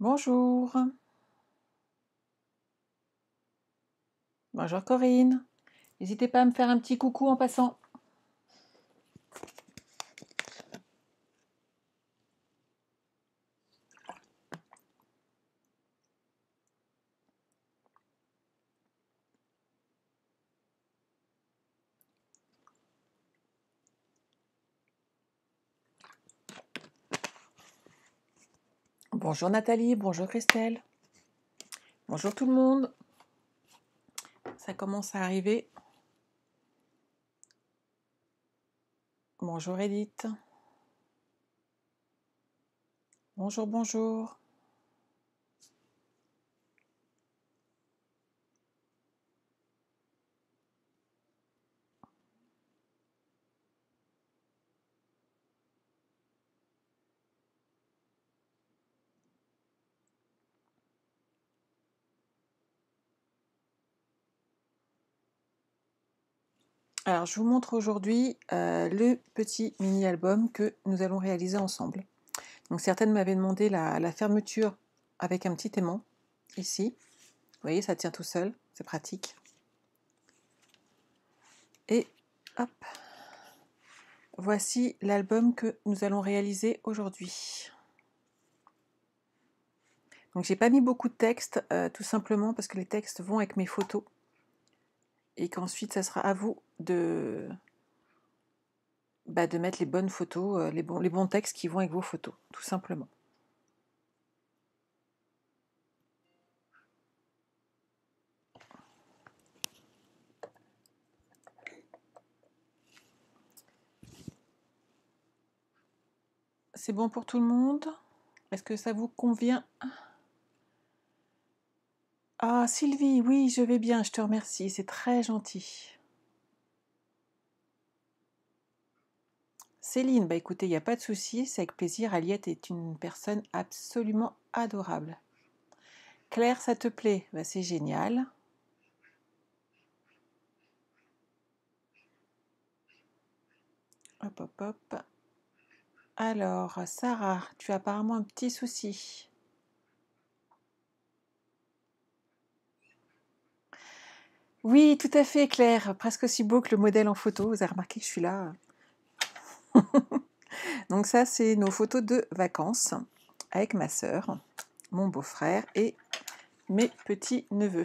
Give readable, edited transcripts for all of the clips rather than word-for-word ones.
Bonjour. Bonjour Corinne. N'hésitez pas à me faire un petit coucou en passant. Bonjour Nathalie, bonjour Christelle. Bonjour tout le monde. Ça commence à arriver. Bonjour Edith. Bonjour, bonjour. Alors je vous montre aujourd'hui le petit mini-album que nous allons réaliser ensemble. Donc certaines m'avaient demandé la fermeture avec un petit aimant, ici. Vous voyez, ça tient tout seul, c'est pratique. Et hop, voici l'album que nous allons réaliser aujourd'hui. Donc j'ai pas mis beaucoup de texte, tout simplement parce que les textes vont avec mes photos. Et qu'ensuite, ça sera à vous de mettre les bonnes photos, les bons textes qui vont avec vos photos, tout simplement. C'est bon pour tout le monde? Est-ce que ça vous convient? Ah, Sylvie, oui, je vais bien, je te remercie, c'est très gentil. Céline, bah écoutez, il n'y a pas de souci, c'est avec plaisir, Aliette est une personne absolument adorable. Claire, ça te plaît? Bah, c'est génial. Hop, hop, hop. Alors, Sarah, tu as apparemment un petit souci. Oui, tout à fait, Claire. Presque aussi beau que le modèle en photo. Vous avez remarqué que je suis là. Donc ça, c'est nos photos de vacances avec ma sœur, mon beau-frère et mes petits-neveux.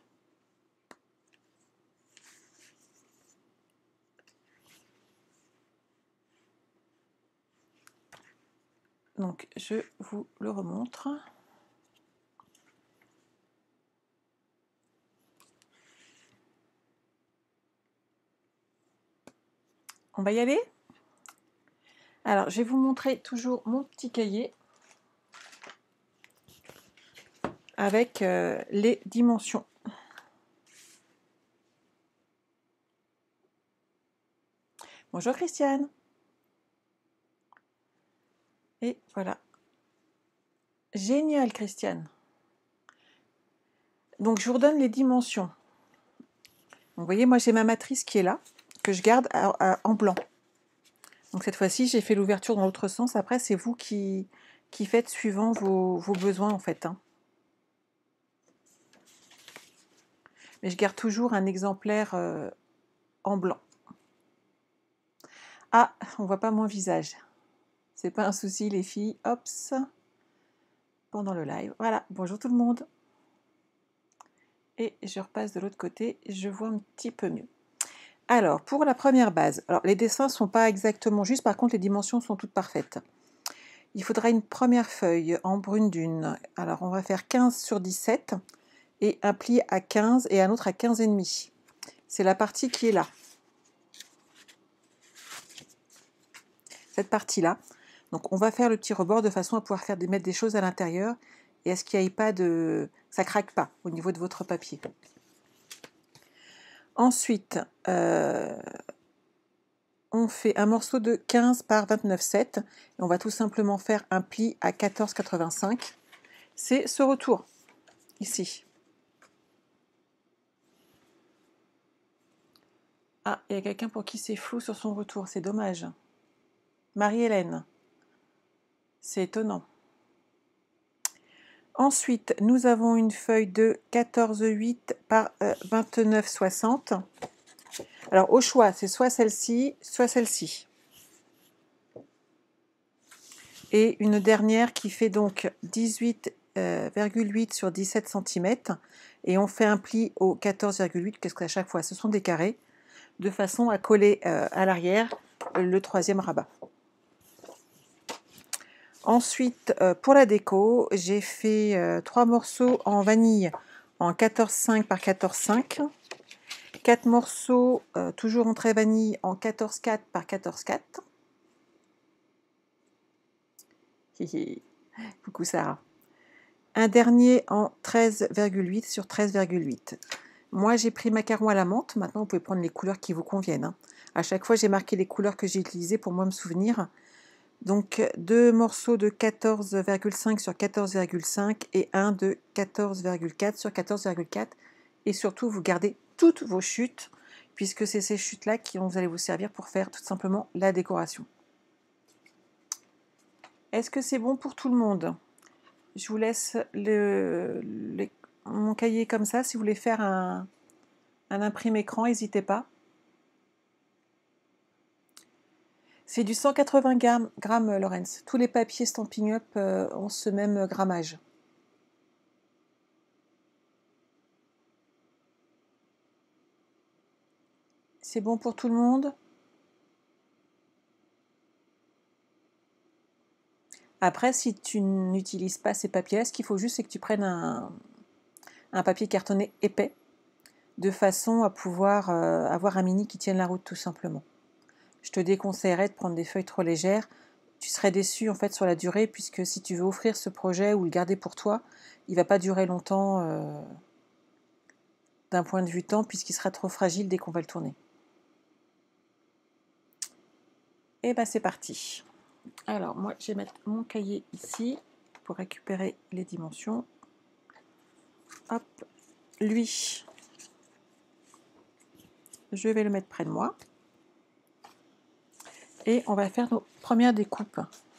Donc, je vous le remontre. On va y aller? Alors, je vais vous montrer toujours mon petit cahier avec les dimensions. Bonjour Christiane. Et voilà. Génial Christiane. Donc, je vous redonne les dimensions. Donc, vous voyez, moi j'ai ma matrice qui est là, que je garde en blanc. Donc cette fois-ci, j'ai fait l'ouverture dans l'autre sens. Après, c'est vous qui faites suivant vos besoins en fait. Hein. Mais je garde toujours un exemplaire en blanc. Ah, on voit pas mon visage. C'est pas un souci les filles. Hops. Pendant le live. Voilà, bonjour tout le monde. Et je repasse de l'autre côté, je vois un petit peu mieux. Alors, pour la première base, alors les dessins ne sont pas exactement justes, par contre les dimensions sont toutes parfaites. Il faudra une première feuille en brune dune. Alors, on va faire 15 sur 17 et un pli à 15 et un autre à 15,5. C'est la partie qui est là. Cette partie-là. Donc, on va faire le petit rebord de façon à pouvoir mettre des choses à l'intérieur et à ce qu'il n'y ait pas de... ça craque pas au niveau de votre papier. Ensuite, on fait un morceau de 15 par 29,7 et on va tout simplement faire un pli à 14,85. C'est ce retour, ici. Ah, il y a quelqu'un pour qui c'est flou sur son retour, c'est dommage. Marie-Hélène, c'est étonnant. Ensuite, nous avons une feuille de 14,8 par 29,60. Alors, au choix, c'est soit celle-ci, soit celle-ci. Et une dernière qui fait donc 18,8 sur 17 cm. Et on fait un pli au 14,8, parce qu'à chaque fois, ce sont des carrés, de façon à coller à l'arrière le troisième rabat. Ensuite, pour la déco, j'ai fait 3 morceaux en vanille en 14,5 par 14,5. 4 morceaux, toujours en trait vanille, en 14,4 par 14,4. Coucou Sarah. Un dernier en 13,8 sur 13,8. Moi, j'ai pris macaron à la menthe. Maintenant, vous pouvez prendre les couleurs qui vous conviennent. Hein. À chaque fois, j'ai marqué les couleurs que j'ai utilisées pour moi me souvenir. Donc, 2 morceaux de 14,5 sur 14,5 et un de 14,4 sur 14,4. Et surtout, vous gardez toutes vos chutes, puisque c'est ces chutes-là qui vont allez vous servir pour faire tout simplement la décoration. Est-ce que c'est bon pour tout le monde? Je vous laisse mon cahier comme ça. Si vous voulez faire un imprime écran, n'hésitez pas. C'est du 180 grammes, Laurence. Tous les papiers Stampin' Up ont ce même grammage. C'est bon pour tout le monde? Après, si tu n'utilises pas ces papiers-là, ce qu'il faut juste, c'est que tu prennes un papier cartonné épais, de façon à pouvoir avoir un mini qui tienne la route, tout simplement. Je te déconseillerais de prendre des feuilles trop légères. Tu serais déçu en fait sur la durée, puisque si tu veux offrir ce projet ou le garder pour toi, il ne va pas durer longtemps d'un point de vue temps, puisqu'il sera trop fragile dès qu'on va le tourner. Et bien c'est parti. Alors moi je vais mettre mon cahier ici pour récupérer les dimensions. Hop, lui, je vais le mettre près de moi. Et on va faire nos premières découpes.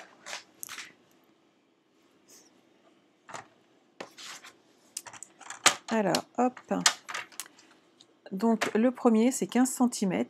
Alors, hop. Donc, le premier, c'est 15 cm.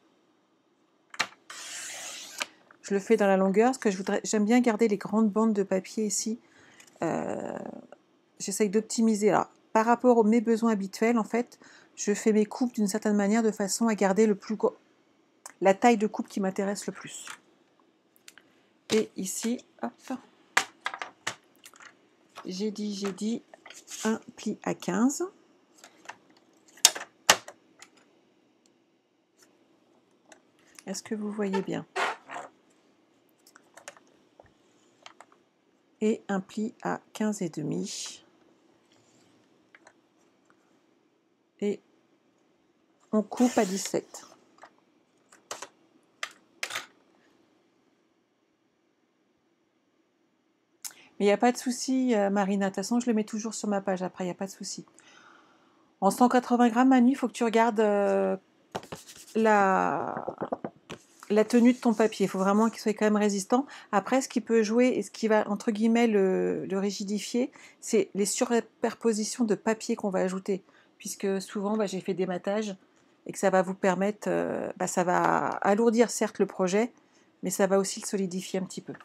Je le fais dans la longueur, parce que j'aime bien garder les grandes bandes de papier ici. J'essaye d'optimiser. Alors, par rapport à mes besoins habituels, en fait, je fais mes coupes d'une certaine manière, de façon à garder la taille de coupe qui m'intéresse le plus. Et ici, hop, j'ai dit un pli à 15. Est-ce que vous voyez bien? Et un pli à 15,5. Et on coupe à 17. Mais il n'y a pas de souci, Marina. De toute façon, je le mets toujours sur ma page après, il n'y a pas de souci. En 180 grammes, Manu, il faut que tu regardes la tenue de ton papier. Il faut vraiment qu'il soit quand même résistant. Après, ce qui peut jouer et ce qui va, entre guillemets, le rigidifier, c'est les superpositions de papier qu'on va ajouter. Puisque souvent, j'ai fait des matages et que ça va vous permettre, ça va alourdir certes le projet, mais ça va aussi le solidifier un petit peu.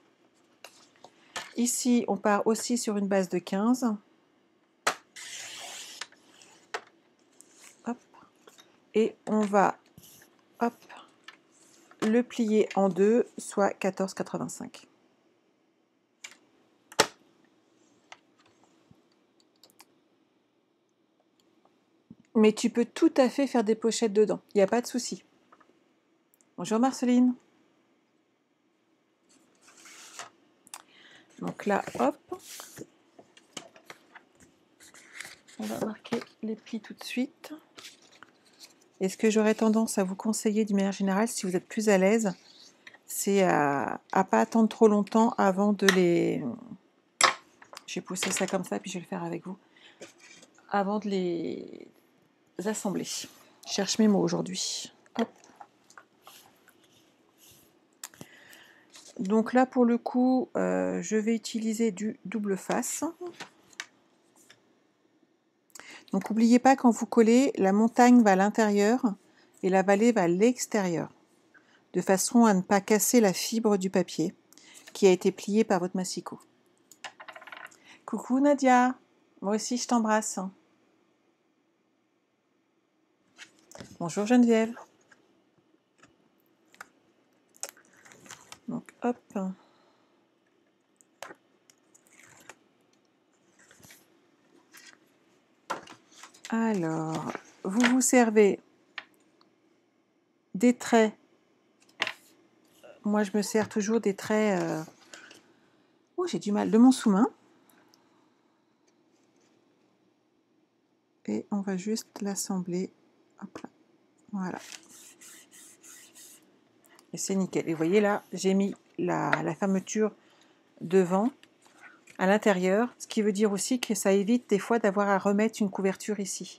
Ici, on part aussi sur une base de 15. Hop. Et on va le plier en deux, soit 14,85. Mais tu peux tout à fait faire des pochettes dedans, il n'y a pas de souci. Bonjour Marceline. Donc là, hop, on va marquer les plis tout de suite. Et ce que j'aurais tendance à vous conseiller d'une manière générale, si vous êtes plus à l'aise, c'est à ne pas attendre trop longtemps avant de les... Je vais pousser ça comme ça, puis je vais le faire avec vous. Avant de les assembler. Je cherche mes mots aujourd'hui. Hop. Donc là, pour le coup, je vais utiliser du double face. Donc n'oubliez pas, quand vous collez, la montagne va à l'intérieur et la vallée va à l'extérieur, de façon à ne pas casser la fibre du papier qui a été plié par votre massicot. Coucou Nadia, moi aussi je t'embrasse. Bonjour Geneviève. Donc hop. Alors, vous vous servez des traits. Moi, je me sers toujours des traits... Oh, j'ai du mal. De mon sous-main. Et on va juste l'assembler. Hop là. Voilà. Et c'est nickel. Et vous voyez là, j'ai mis la fermeture devant, à l'intérieur. Ce qui veut dire aussi que ça évite des fois d'avoir à remettre une couverture ici.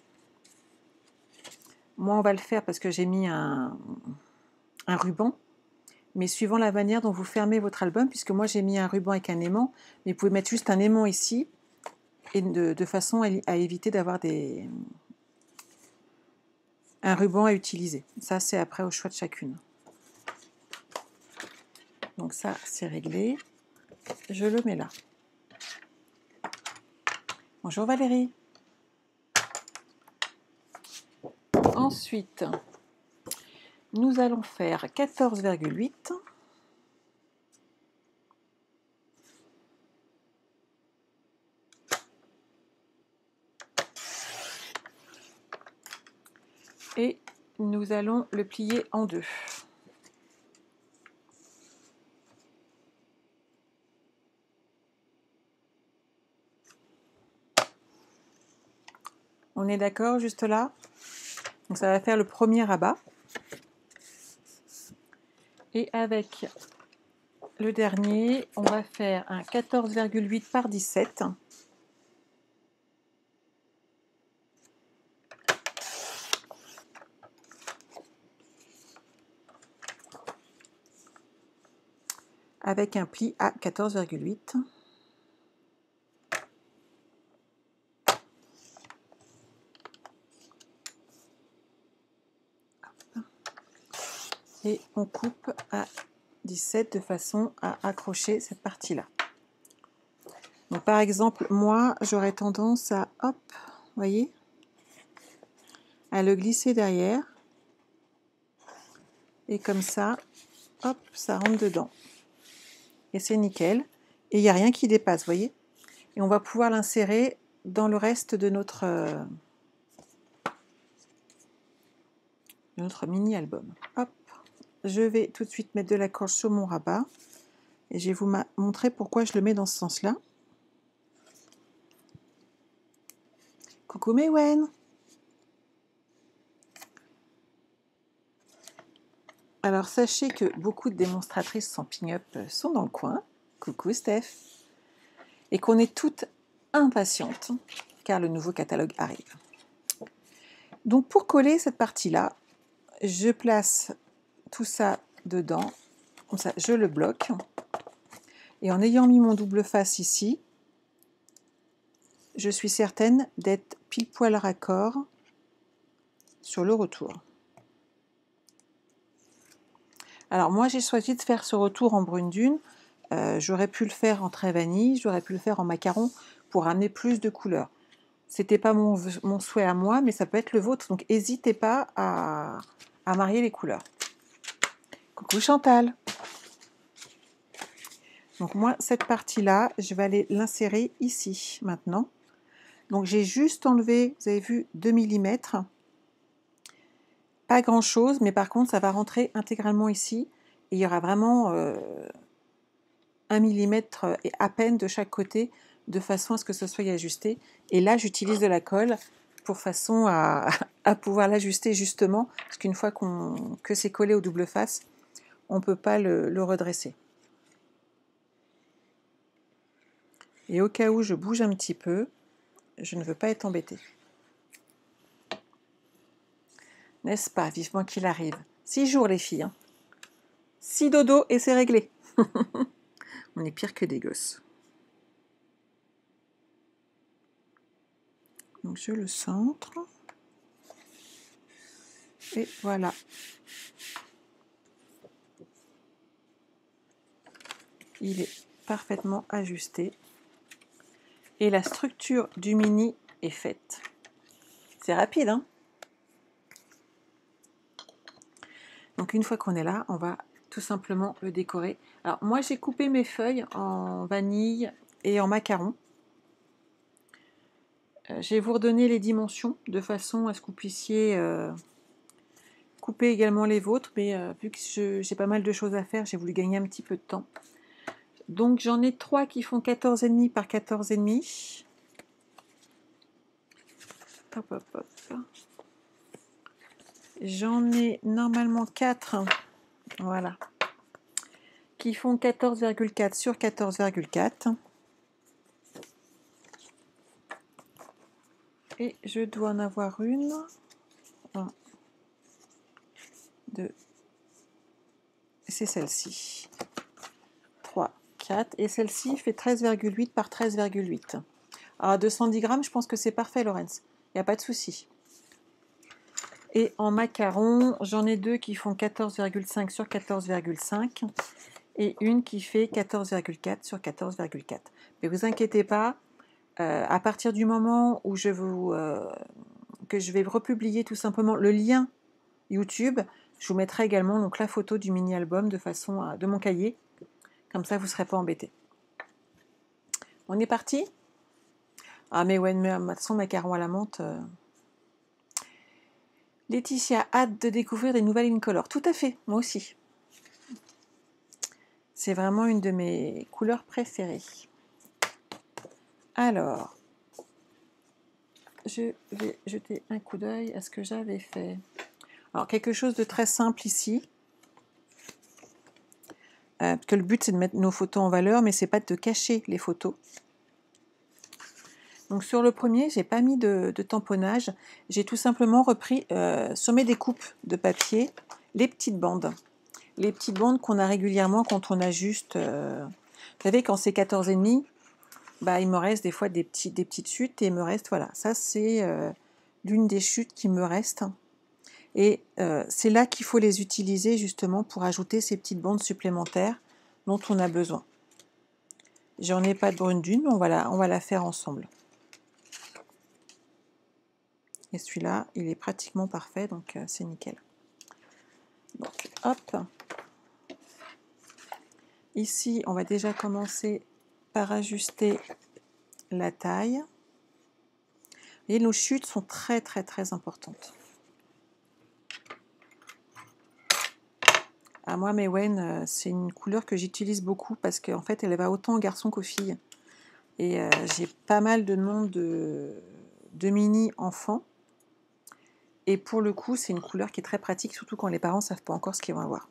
Moi, on va le faire parce que j'ai mis un ruban. Mais suivant la manière dont vous fermez votre album, puisque moi j'ai mis un ruban avec un aimant, mais vous pouvez mettre juste un aimant ici, et de façon à éviter d'avoir un ruban à utiliser. Ça, c'est après au choix de chacune. Donc ça, c'est réglé. Je le mets là. Bonjour Valérie. Ensuite, nous allons faire 14,8. Et nous allons le plier en deux. On est d'accord juste là? Donc ça va faire le premier rabat. Et avec le dernier, on va faire un 14,8 par 17. Avec un pli à 14,8. Et on coupe à 17 de façon à accrocher cette partie-là. Donc par exemple, moi, j'aurais tendance à, hop, voyez, à le glisser derrière. Et comme ça, hop, ça rentre dedans. Et c'est nickel. Et il n'y a rien qui dépasse, voyez. Et on va pouvoir l'insérer dans le reste de notre mini-album. Hop, je vais tout de suite mettre de la colle sur mon rabat. Et je vais vous montrer pourquoi je le mets dans ce sens-là. Coucou Mewen. Alors sachez que beaucoup de démonstratrices sans ping-up sont dans le coin. Coucou Steph. Et qu'on est toutes impatientes car le nouveau catalogue arrive. Donc pour coller cette partie-là, je place tout ça dedans. Comme ça, je le bloque. Et en ayant mis mon double face ici, je suis certaine d'être pile poil raccord sur le retour. Alors moi j'ai choisi de faire ce retour en brune dune. J'aurais pu le faire en trait vanille, j'aurais pu le faire en macaron pour amener plus de couleurs. C'était pas mon souhait à moi, mais ça peut être le vôtre. Donc n'hésitez pas à marier les couleurs. Coucou Chantal. Donc moi cette partie-là, je vais aller l'insérer ici maintenant. Donc j'ai juste enlevé, vous avez vu, 2 mm. Pas grand chose, mais par contre ça va rentrer intégralement ici. Et il y aura vraiment 1 mm et à peine de chaque côté, de façon à ce que ce soit ajusté. Et là j'utilise de la colle pour façon à pouvoir l'ajuster justement, parce qu'une fois que c'est collé au double face, on ne peut pas le redresser. Et au cas où je bouge un petit peu, je ne veux pas être embêtée. N'est-ce pas? Vivement qu'il arrive. 6 jours les filles. 6 dodo et c'est réglé. On est pire que des gosses. Donc je le centre. Et voilà. Il est parfaitement ajusté. Et la structure du mini est faite. C'est rapide, hein? Donc une fois qu'on est là, on va tout simplement le décorer. Alors moi j'ai coupé mes feuilles en vanille et en macaron. Je vais vous redonner les dimensions de façon à ce que vous puissiez couper également les vôtres, mais vu que j'ai pas mal de choses à faire, j'ai voulu gagner un petit peu de temps. Donc j'en ai 3 qui font 14,5 par 14,5. Hop, hop, hop. J'en ai normalement 4, voilà, qui font 14,4 sur 14,4. Et je dois en avoir une. 1, 2. C'est celle-ci. 3, 4. Et celle-ci fait 13,8 par 13,8. Alors 210 grammes, je pense que c'est parfait, Laurence. Il n'y a pas de souci. Et en macaron, j'en ai 2 qui font 14,5 sur 14,5 et une qui fait 14,4 sur 14,4. Mais vous inquiétez pas, à partir du moment où que je vais republier tout simplement le lien YouTube, je vous mettrai également donc la photo du mini-album de mon cahier. Comme ça, vous ne serez pas embêtés. On est parti? Ah mais ouais, mais de toute façon, macaron à la menthe... Laetitia, hâte de découvrir des nouvelles Incolor. Tout à fait, moi aussi. C'est vraiment une de mes couleurs préférées. Alors, je vais jeter un coup d'œil à ce que j'avais fait. Alors, quelque chose de très simple ici. Parce que le but, c'est de mettre nos photos en valeur, mais c'est pas de cacher les photos. Donc, sur le premier, j'ai pas mis de tamponnage. J'ai tout simplement repris, sur mes découpes de papier, les petites bandes. Les petites bandes qu'on a régulièrement quand on ajuste. Vous savez, quand c'est 14,5, bah, il me reste des fois des petites chutes et il me reste, voilà, ça c'est l'une des chutes qui me reste. Et c'est là qu'il faut les utiliser justement pour ajouter ces petites bandes supplémentaires dont on a besoin. J'en ai pas de brune dune, mais on va la faire ensemble. Et celui-là, il est pratiquement parfait, donc c'est nickel. Donc, hop. Ici, on va déjà commencer par ajuster la taille. Et nos chutes sont très très très importantes. À moi, Maewyn, c'est une couleur que j'utilise beaucoup parce qu'en fait, elle va autant aux garçons qu'aux filles. Et j'ai pas mal de noms de mini enfants. Et pour le coup, c'est une couleur qui est très pratique, surtout quand les parents ne savent pas encore ce qu'ils vont avoir.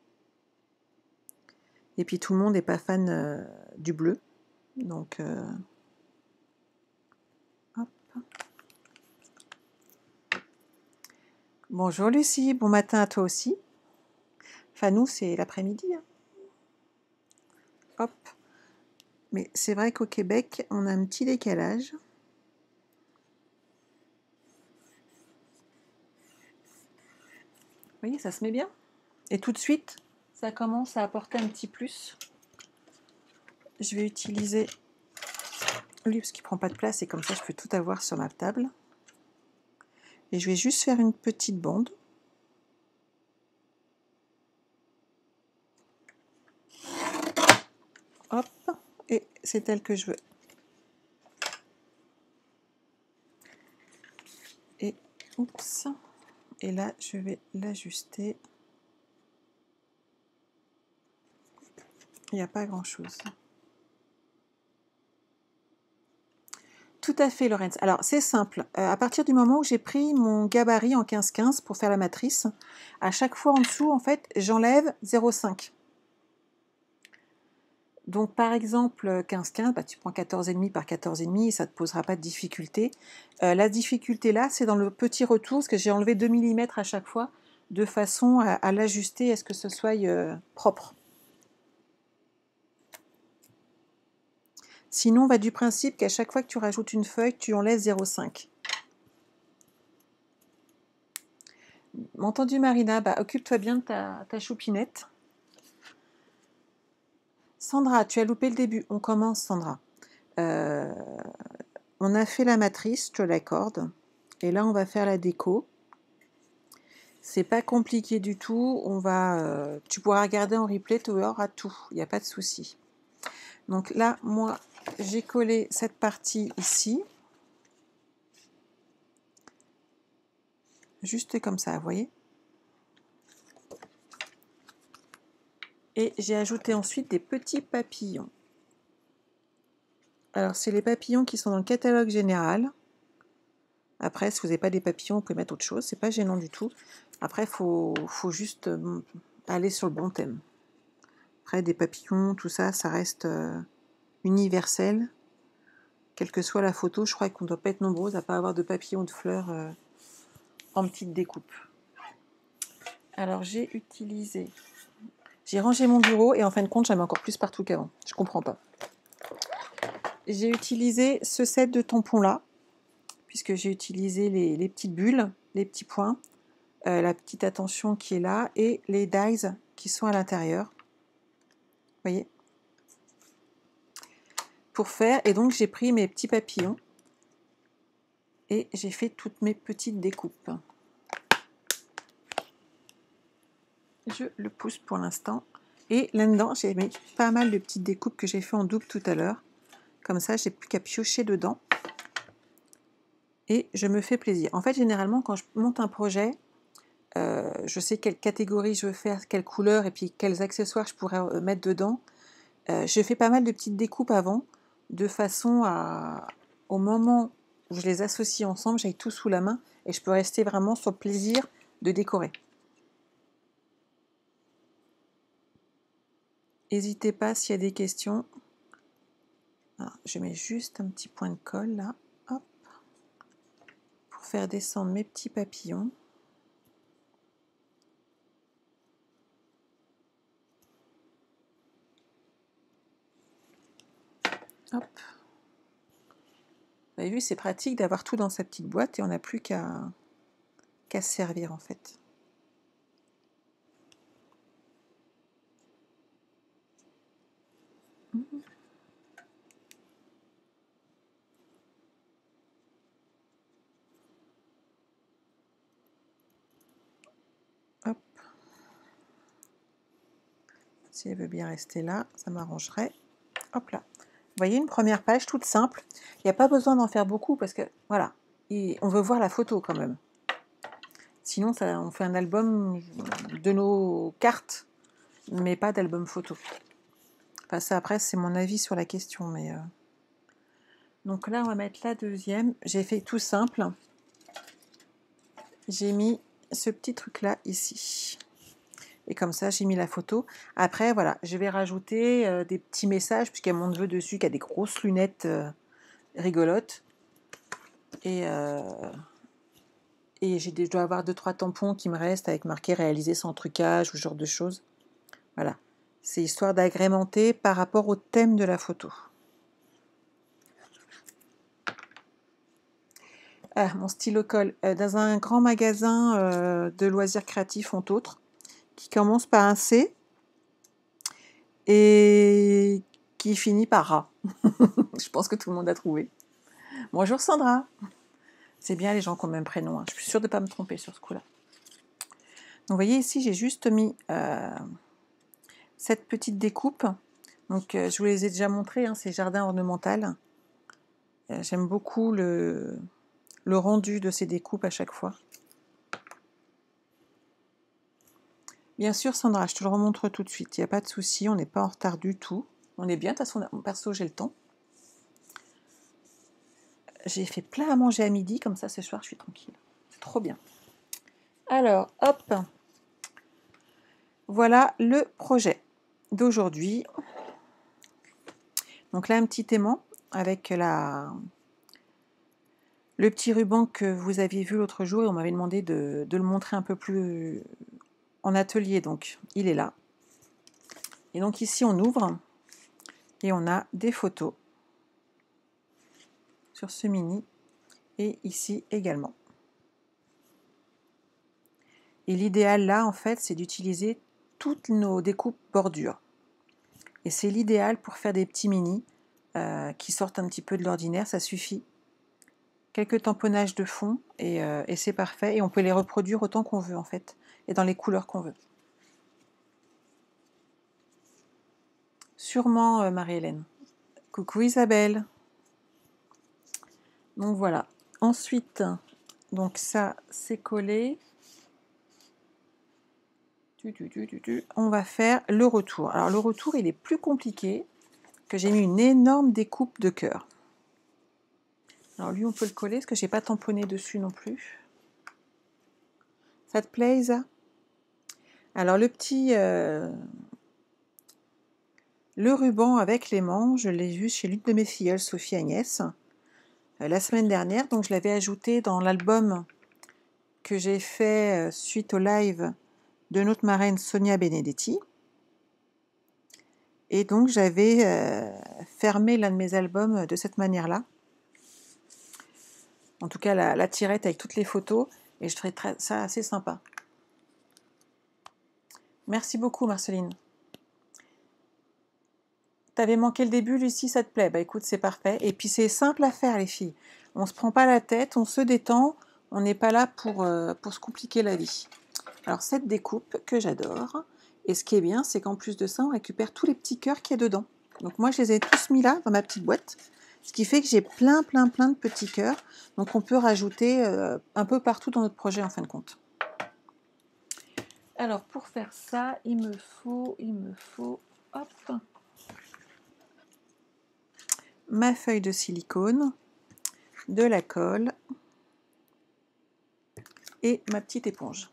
Et puis tout le monde n'est pas fan du bleu. Donc, hop. Bonjour Lucie, bon matin à toi aussi. Enfin, nous, c'est l'après-midi. Hein. Hop. Mais c'est vrai qu'au Québec, on a un petit décalage. Vous voyez, ça se met bien. Et tout de suite, ça commence à apporter un petit plus. Je vais utiliser lui parce qu'il ne prend pas de place et comme ça, je peux tout avoir sur ma table. Et je vais juste faire une petite bande. Hop, et c'est elle que je veux. Et oups, et là je vais l'ajuster. Il n'y a pas grand chose. Tout à fait, Laurence. Alors c'est simple. À partir du moment où j'ai pris mon gabarit en 15-15 pour faire la matrice, à chaque fois en dessous, en fait, j'enlève 0,5. Donc par exemple 15-15, bah, tu prends 14,5 par 14,5 et ça ne te posera pas de difficulté. La difficulté là, c'est dans le petit retour, parce que j'ai enlevé 2 mm à chaque fois, de façon à l'ajuster, à ce que ce soit propre. Sinon, on va du principe qu'à chaque fois que tu rajoutes une feuille, tu enlèves 0,5. Entendu Marina, bah, occupe-toi bien de ta choupinette. Sandra, tu as loupé le début. On commence Sandra. On a fait la matrice, je te l'accorde. Et là, on va faire la déco. C'est pas compliqué du tout. Tu pourras regarder en replay, tu auras tout. Il n'y a pas de souci. Donc là, moi, j'ai collé cette partie ici. Juste comme ça, vous voyez. Et j'ai ajouté ensuite des petits papillons. Alors, c'est les papillons qui sont dans le catalogue général. Après, si vous n'avez pas des papillons, vous pouvez mettre autre chose. C'est pas gênant du tout. Après, il faut juste aller sur le bon thème. Après, des papillons, tout ça, ça reste universel. Quelle que soit la photo, je crois qu'on ne doit pas être nombreux à ne pas avoir de papillons, de fleurs en petite découpe. Alors, j'ai rangé mon bureau et en fin de compte, j'en mets encore plus partout qu'avant. Je comprends pas. J'ai utilisé ce set de tampons là, puisque j'ai utilisé les petites bulles, les petits points, la petite attention qui est là et les dies qui sont à l'intérieur. Vous voyez ? Pour faire, et donc j'ai pris mes petits papillons et j'ai fait toutes mes petites découpes. Je le pousse pour l'instant. Et là-dedans, j'ai mis pas mal de petites découpes que j'ai fait en double tout à l'heure. Comme ça, j'ai plus qu'à piocher dedans. Et je me fais plaisir. En fait, généralement, quand je monte un projet, je sais quelle catégorie je veux faire, quelle couleur et puis quels accessoires je pourrais mettre dedans. Je fais pas mal de petites découpes avant, de façon à, au moment où je les associe ensemble, j'ai tout sous la main et je peux rester vraiment sur le plaisir de décorer. N'hésitez pas s'il y a des questions. Alors, je mets juste un petit point de colle là, hop, pour faire descendre mes petits papillons. Hop. Vous avez vu, c'est pratique d'avoir tout dans sa petite boîte et on n'a plus qu'à se servir en fait. Hop. Si elle veut bien rester là, ça m'arrangerait. Hop là. Vous voyez, une première page toute simple. Il n'y a pas besoin d'en faire beaucoup parce que, voilà, on veut voir la photo quand même. Sinon, on fait un album de nos cartes, mais pas d'album photo. Enfin, ça, après, c'est mon avis sur la question. Mais donc là, on va mettre la deuxième. J'ai fait tout simple. J'ai mis ce petit truc-là ici. Et comme ça, j'ai mis la photo. Après, voilà, je vais rajouter des petits messages, puisqu'il y a mon neveu dessus qui a des grosses lunettes rigolotes. Et je dois avoir 2-3 tampons qui me restent avec marqué réalisé sans trucage ou ce genre de choses. Voilà. C'est histoire d'agrémenter par rapport au thème de la photo. Ah, mon stylo colle. Dans un grand magasin de loisirs créatifs, entre autres, qui commence par un C et qui finit par A. Je pense que tout le monde a trouvé. Bonjour Sandra. C'est bien les gens qui ont le même prénom. Hein. Je suis sûre de ne pas me tromper sur ce coup-là. Donc vous voyez ici, j'ai juste mis cette petite découpe. Donc je vous les ai déjà montrés, hein, c'est jardin ornemental. J'aime beaucoup le rendu de ces découpes à chaque fois. Bien sûr Sandra, je te le remontre tout de suite, il n'y a pas de souci, on n'est pas en retard du tout. On est bien, de toute façon, perso j'ai le temps. J'ai fait plein à manger à midi, comme ça ce soir je suis tranquille. C'est trop bien. Alors, hop, voilà le projet d'aujourd'hui. Donc là, un petit aimant avec le petit ruban que vous aviez vu l'autre jour et on m'avait demandé de le montrer un peu plus en atelier, donc il est là. Et donc ici on ouvre et on a des photos sur ce mini et ici également. Et l'idéal là, en fait, c'est d'utiliser toutes nos découpes bordures. Et c'est l'idéal pour faire des petits mini qui sortent un petit peu de l'ordinaire, ça suffit. Quelques tamponnages de fond et c'est parfait. Et on peut les reproduire autant qu'on veut en fait, et dans les couleurs qu'on veut. Sûrement, Marie-Hélène. Coucou Isabelle. Donc voilà. Ensuite, donc ça c'est collé. On va faire le retour. Alors le retour, il est plus compliqué, que j'ai mis une énorme découpe de cœur. Alors lui, on peut le coller, parce que j'ai pas tamponné dessus non plus. Ça te plaît, Isa? Alors le petit... le ruban avec l'aimant, je l'ai vu chez l'une de mes filleules, Sophie Agnès, la semaine dernière. Donc je l'avais ajouté dans l'album que j'ai fait suite au live de notre marraine Sonia Benedetti. Et donc j'avais fermé l'un de mes albums de cette manière-là. En tout cas la tirette avec toutes les photos. Et je trouvais ça assez sympa. Merci beaucoup Marceline. T'avais manqué le début, Lucie, ça te plaît? Bah écoute, c'est parfait. Et puis c'est simple à faire les filles. On se prend pas la tête, on se détend. On n'est pas là pour se compliquer la vie. Alors cette découpe que j'adore. Et ce qui est bien, c'est qu'en plus de ça, on récupère tous les petits cœurs qu'il y a dedans. Donc moi, je les ai tous mis là, dans ma petite boîte. Ce qui fait que j'ai plein de petits cœurs. Donc on peut rajouter un peu partout dans notre projet en fin de compte. Alors pour faire ça, il me faut, hop, ma feuille de silicone, de la colle et ma petite éponge.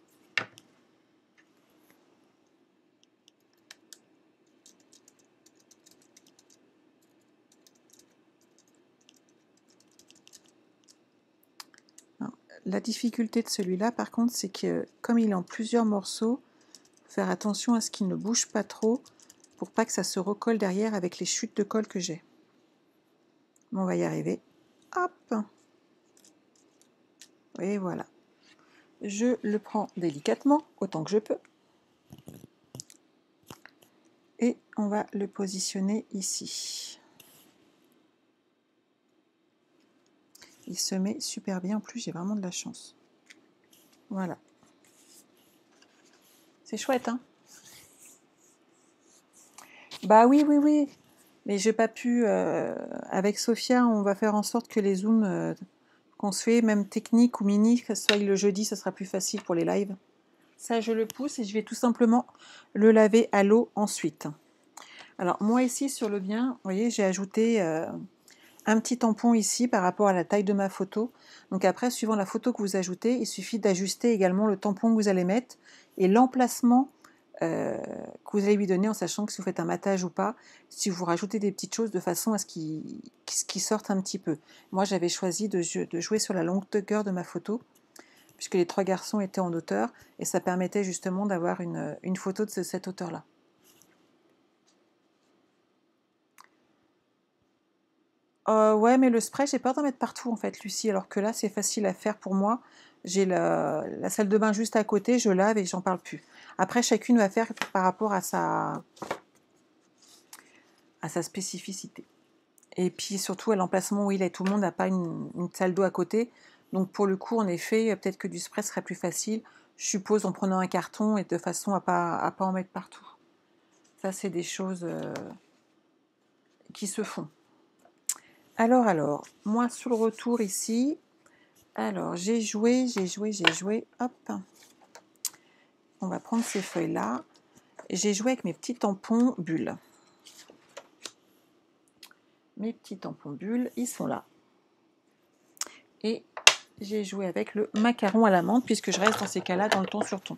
La difficulté de celui-là, par contre, c'est que comme il est en plusieurs morceaux, faire attention à ce qu'il ne bouge pas trop pour pas que ça se recolle derrière avec les chutes de colle que j'ai. On va y arriver. Hop! Et voilà. Je le prends délicatement, autant que je peux. Et on va le positionner ici. Il se met super bien, en plus j'ai vraiment de la chance. Voilà. C'est chouette, hein? Bah oui. Mais j'ai pas pu... avec Sophia, on va faire en sorte que les zooms qu'on se fait, même technique ou mini, que ce soit le jeudi, ça sera plus facile pour les lives. Ça, je le pousse et je vais tout simplement le laver à l'eau ensuite. Alors moi ici sur le bien, vous voyez, j'ai ajouté un petit tampon ici par rapport à la taille de ma photo. Donc après, suivant la photo que vous ajoutez, il suffit d'ajuster également le tampon que vous allez mettre et l'emplacement que vous allez lui donner, en sachant que si vous faites un matage ou pas, si vous rajoutez des petites choses de façon à ce qu'il sorte un petit peu. Moi, j'avais choisi de jouer sur la longueur de ma photo, puisque les trois garçons étaient en hauteur, et ça permettait justement d'avoir une photo de cette hauteur-là. Ouais, mais le spray, j'ai peur d'en mettre partout en fait, Lucie, alors que là, c'est facile à faire pour moi. J'ai la salle de bain juste à côté, je lave et j'en parle plus. Après, chacune va faire par rapport à sa spécificité. Et puis surtout à l'emplacement où il est, tout le monde n'a pas une salle d'eau à côté. Donc pour le coup, en effet, peut-être que du spray serait plus facile, je suppose, en prenant un carton et de façon à pas en mettre partout. Ça, c'est des choses qui se font. Alors, moi sur le retour ici, alors j'ai joué, hop. On va prendre ces feuilles-là. J'ai joué avec mes petits tampons bulles. Mes petits tampons bulles, ils sont là. Et j'ai joué avec le macaron à la menthe, puisque je reste dans ces cas-là dans le ton sur ton.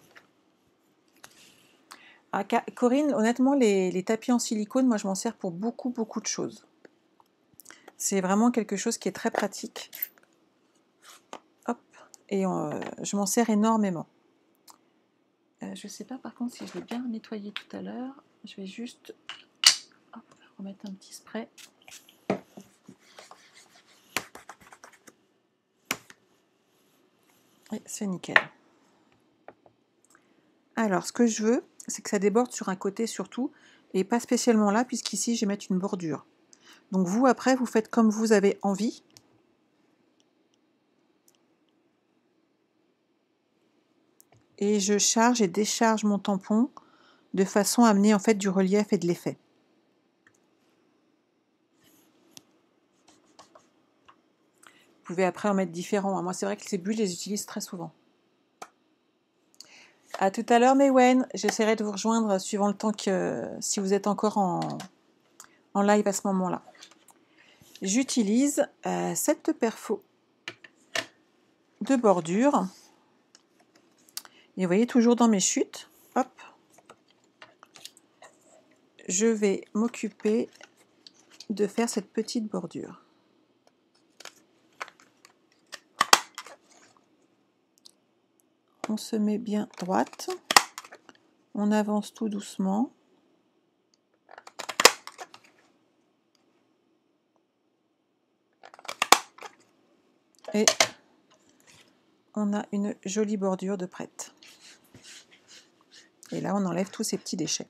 Ah, Corinne, honnêtement, les tapis en silicone, moi je m'en sers pour beaucoup de choses. C'est vraiment quelque chose qui est très pratique. Hop, et je m'en sers énormément. Je ne sais pas par contre si je l'ai bien nettoyé tout à l'heure. Je vais juste remettre un petit spray. Et c'est nickel. Alors, ce que je veux, c'est que ça déborde sur un côté surtout, et pas spécialement là, puisqu'ici, je vais mettre une bordure. Donc vous, après, vous faites comme vous avez envie. Et je charge et décharge mon tampon de façon à amener en fait du relief et de l'effet. Vous pouvez après en mettre différents. Moi, c'est vrai que ces bulles, je les utilise très souvent. À tout à l'heure, Mewen. J'essaierai de vous rejoindre suivant le temps que si vous êtes encore en live à ce moment-là. J'utilise cette perfo de bordure. Et vous voyez, toujours dans mes chutes, hop, je vais m'occuper de faire cette petite bordure. On se met bien droite, on avance tout doucement. Et on a une jolie bordure de prête. Et là, on enlève tous ces petits déchets.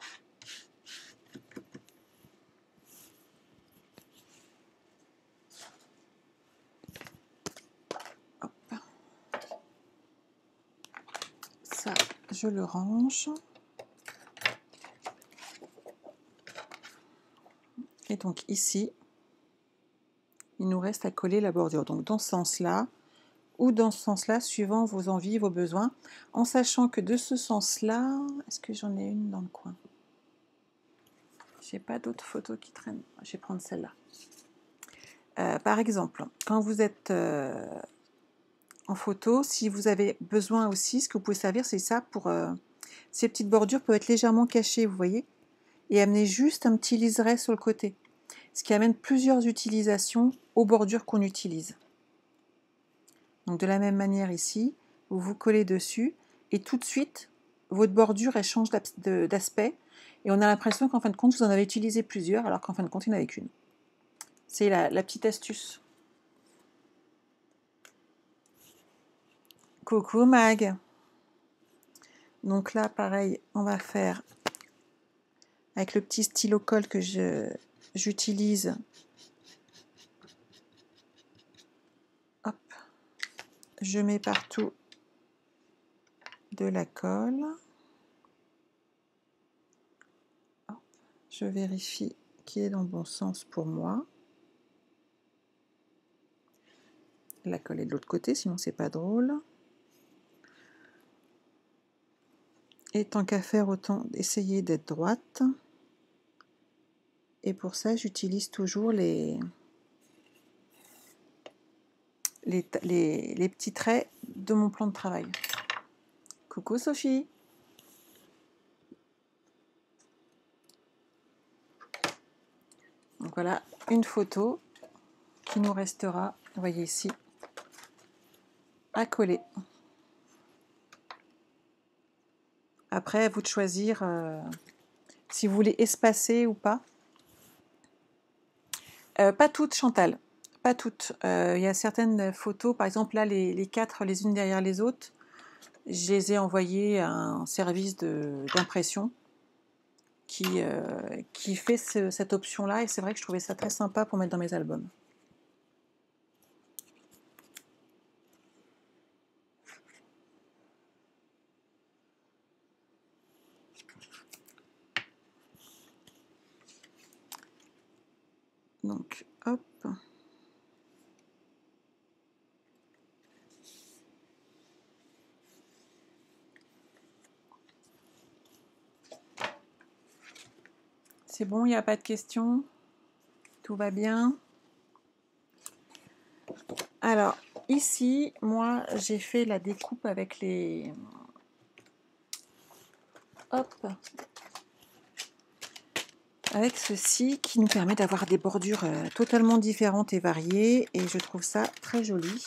Hop. Ça, je le range. Et donc ici, il nous reste à coller la bordure. Donc dans ce sens-là, ou dans ce sens-là, suivant vos envies, vos besoins, en sachant que de ce sens-là, est-ce que j'en ai une dans le coin? J'ai pas d'autres photos qui traînent. Je vais prendre celle-là. Par exemple, quand vous êtes en photo, si vous avez besoin aussi, ce que vous pouvez servir, c'est ça pour... ces petites bordures peuvent être légèrement cachées, vous voyez, et amener juste un petit liseré sur le côté. Ce qui amène plusieurs utilisations aux bordures qu'on utilise. Donc de la même manière ici, vous vous collez dessus, et tout de suite, votre bordure, elle change d'aspect, et on a l'impression qu'en fin de compte, vous en avez utilisé plusieurs, alors qu'en fin de compte, il n'y en avait qu'une. C'est la petite astuce. Coucou Mag. Donc là, pareil, on va faire avec le petit stylo colle que j'utilise. Hop, je mets partout de la colle. Hop, je vérifie qu'il est dans le bon sens pour moi. La colle est de l'autre côté, sinon c'est pas drôle. Et tant qu'à faire, autant essayer d'être droite. Et pour ça, j'utilise toujours les petits traits de mon plan de travail. Coucou Sophie. Donc voilà, une photo qui nous restera, vous voyez ici, à coller. Après, à vous de choisir si vous voulez espacer ou pas. Pas toutes, Chantal. Pas toutes. Il y a certaines photos, par exemple là, les 4 les unes derrière les autres, je les ai envoyées à un service d'impression qui fait cette option-là, et c'est vrai que je trouvais ça très sympa pour mettre dans mes albums. Donc, hop. C'est bon, il n'y a pas de questions? Tout va bien? Alors, ici, moi, j'ai fait la découpe avec les... Hop! Avec ceci qui nous permet d'avoir des bordures totalement différentes et variées, et je trouve ça très joli.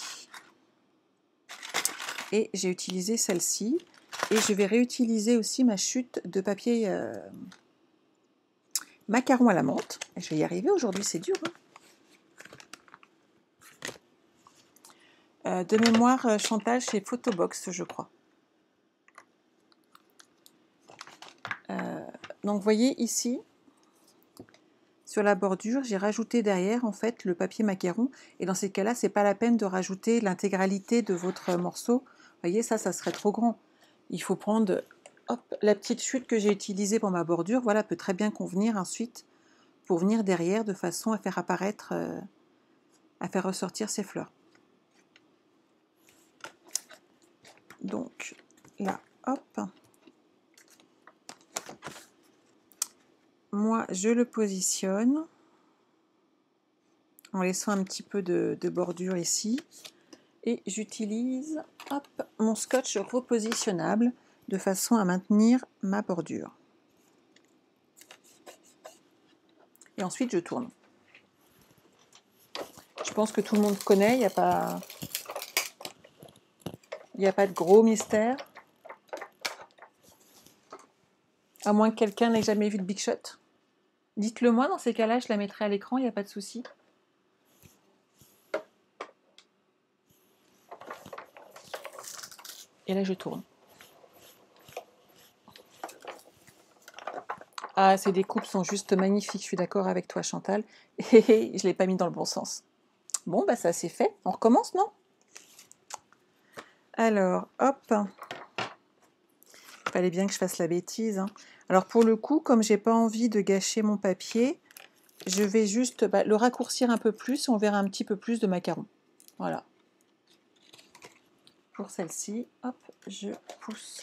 Et j'ai utilisé celle-ci, et je vais réutiliser aussi ma chute de papier macaron à la menthe. Je vais y arriver aujourd'hui, c'est dur. De mémoire, Chantal, chez Photobox, je crois. Donc vous voyez ici, sur la bordure, j'ai rajouté derrière en fait le papier macaron. Et dans ces cas-là, c'est pas la peine de rajouter l'intégralité de votre morceau. Vous voyez, ça serait trop grand. Il faut prendre, hop, la petite chute que j'ai utilisée pour ma bordure. Voilà, peut très bien convenir ensuite pour venir derrière de façon à faire apparaître, à faire ressortir ces fleurs. Donc là, hop. Moi, je le positionne en laissant un petit peu de bordure ici. Et j'utilise mon scotch repositionnable de façon à maintenir ma bordure. Et ensuite, je tourne. Je pense que tout le monde connaît, il n'y a pas de gros mystère. À moins que quelqu'un n'ait jamais vu de Big Shot. Dites-le moi, dans ces cas-là, je la mettrai à l'écran, il n'y a pas de souci. Et là, je tourne. Ah, ces découpes sont juste magnifiques, je suis d'accord avec toi, Chantal. Et je ne l'ai pas mis dans le bon sens. Bon, bah ça c'est fait. On recommence, non? Alors, hop. Il fallait bien que je fasse la bêtise. Hein. Alors pour le coup, comme j'ai pas envie de gâcher mon papier, je vais juste le raccourcir un peu plus et on verra un petit peu plus de macarons. Voilà. Pour celle-ci, hop, je pousse.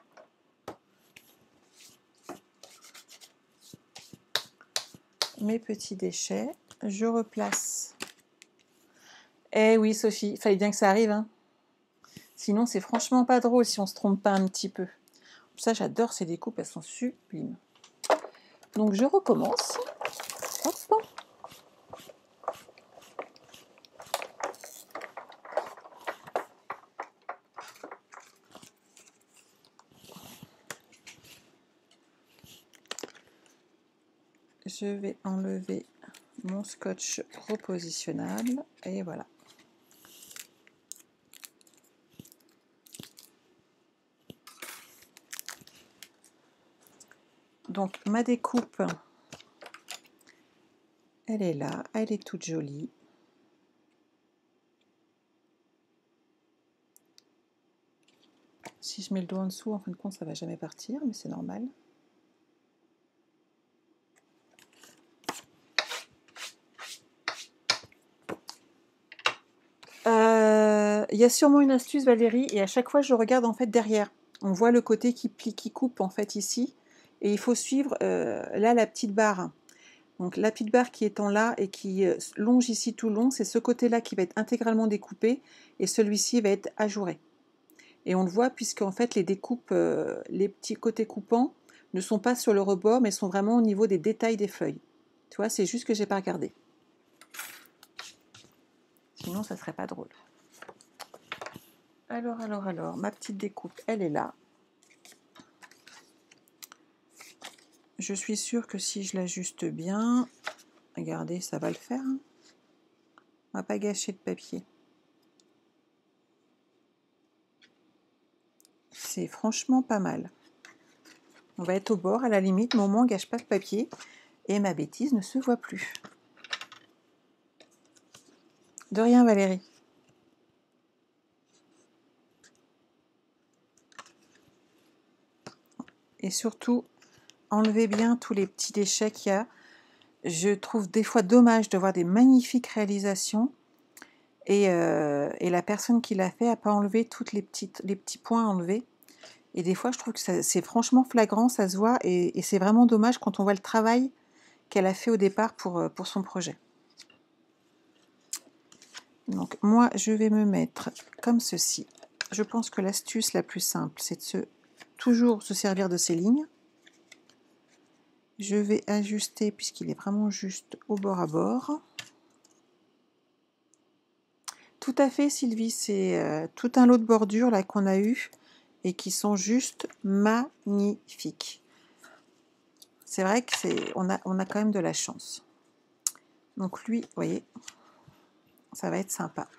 Mes petits déchets, je replace. Eh oui, Sophie, il fallait bien que ça arrive. Hein. Sinon, c'est franchement pas drôle si on se trompe pas un petit peu. Ça, j'adore ces découpes, elles sont sublimes. Donc, je recommence. Hop. Je vais enlever mon scotch repositionnable et voilà. Donc ma découpe, elle est là, elle est toute jolie. Si je mets le doigt en dessous, en fin de compte, ça va jamais partir, mais c'est normal. Il y a sûrement une astuce, Valérie, et à chaque fois, je regarde en fait derrière. On voit le côté qui plie, qui coupe en fait ici, et il faut suivre là la petite barre. Donc la petite barre qui est en là et qui longe ici tout le long, c'est ce côté-là qui va être intégralement découpé, et celui-ci va être ajouré. Et on le voit puisque en fait les découpes, les petits côtés coupants ne sont pas sur le rebord, mais sont vraiment au niveau des détails des feuilles. Tu vois, c'est juste que j'ai pas regardé. Sinon, ça serait pas drôle. Alors, ma petite découpe, elle est là. Je suis sûre que si je l'ajuste bien, regardez, ça va le faire. Hein. On va pas gâcher de papier. C'est franchement pas mal. On va être au bord, à la limite, mais au moins on gâche pas de papier. Et ma bêtise ne se voit plus. De rien, Valérie. Et surtout, enlevez bien tous les petits déchets qu'il y a. Je trouve des fois dommage de voir des magnifiques réalisations et la personne qui l'a fait n'a pas enlevé tous les petits points enlevés. Et des fois, je trouve que c'est franchement flagrant, ça se voit, et c'est vraiment dommage quand on voit le travail qu'elle a fait au départ pour son projet. Donc moi, je vais me mettre comme ceci. Je pense que l'astuce la plus simple, c'est de toujours se servir de ces lignes. Je vais ajuster, puisqu'il est vraiment juste au bord à bord. Tout à fait, Sylvie, c'est tout un lot de bordures là qu'on a eu et qui sont juste magnifiques. C'est vrai que on a quand même de la chance. Donc lui, vous voyez, ça va être sympa.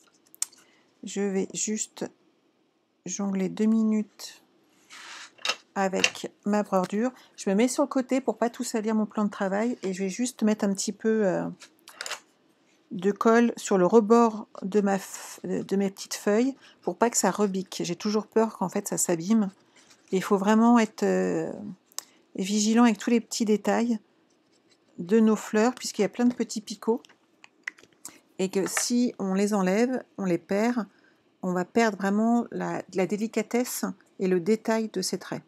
Je vais juste jongler 2 minutes avec ma bordure. Je me mets sur le côté pour pas tout salir mon plan de travail et je vais juste mettre un petit peu de colle sur le rebord de mes petites feuilles pour pas que ça rebique. J'ai toujours peur qu'en fait ça s'abîme. Il faut vraiment être vigilant avec tous les petits détails de nos fleurs puisqu'il y a plein de petits picots et que si on les enlève, on les perd, on va perdre vraiment la délicatesse et le détail de ces traits.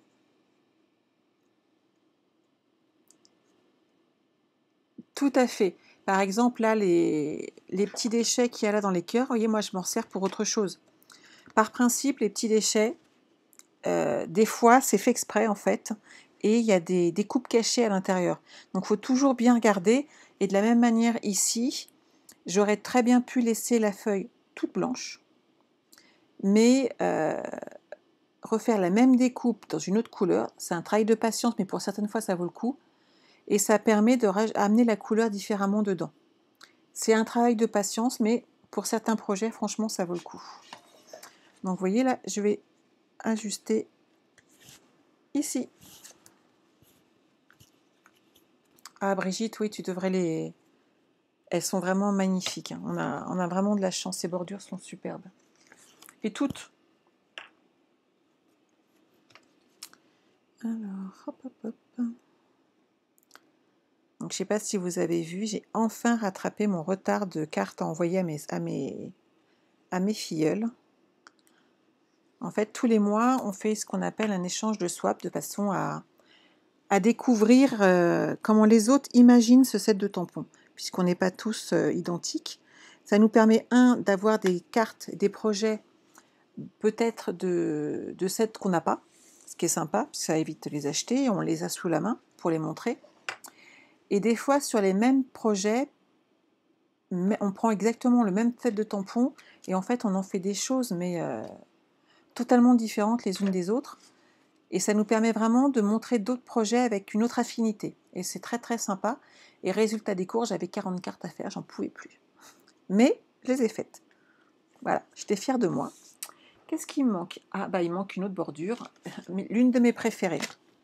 Tout à fait. Par exemple, là, les petits déchets qu'il y a là dans les cœurs, vous voyez, moi, je m'en sers pour autre chose. Par principe, les petits déchets, des fois, c'est fait exprès, en fait, et il y a des coupes cachées à l'intérieur. Donc, il faut toujours bien regarder. Et de la même manière, ici, j'aurais très bien pu laisser la feuille toute blanche, mais refaire la même découpe dans une autre couleur, c'est un travail de patience, mais pour certaines fois, ça vaut le coup. Et ça permet d'amener la couleur différemment dedans. C'est un travail de patience, mais pour certains projets, franchement, ça vaut le coup. Donc, vous voyez, là, je vais ajuster ici. Ah, Brigitte, oui, tu devrais les... Elles sont vraiment magnifiques. Hein. On a vraiment de la chance. Ces bordures sont superbes. Et toutes. Alors, hop, hop, hop. Donc, je ne sais pas si vous avez vu, j'ai enfin rattrapé mon retard de cartes à envoyer à mes filleuls. En fait, tous les mois, on fait ce qu'on appelle un échange de swap de façon à découvrir comment les autres imaginent ce set de tampons, puisqu'on n'est pas tous identiques. Ça nous permet, d'avoir des cartes, des projets, peut-être de sets qu'on n'a pas, ce qui est sympa, ça évite de les acheter, on les a sous la main pour les montrer. Et des fois, sur les mêmes projets, on prend exactement le même set de tampons, et en fait, on en fait des choses, mais totalement différentes les unes des autres. Et ça nous permet vraiment de montrer d'autres projets avec une autre affinité. Et c'est très très sympa. Et résultat des cours, j'avais 40 cartes à faire, j'en pouvais plus. Mais je les ai faites. Voilà, j'étais fière de moi. Qu'est-ce qui me manque? Ah bah il manque une autre bordure, l'une de mes préférées.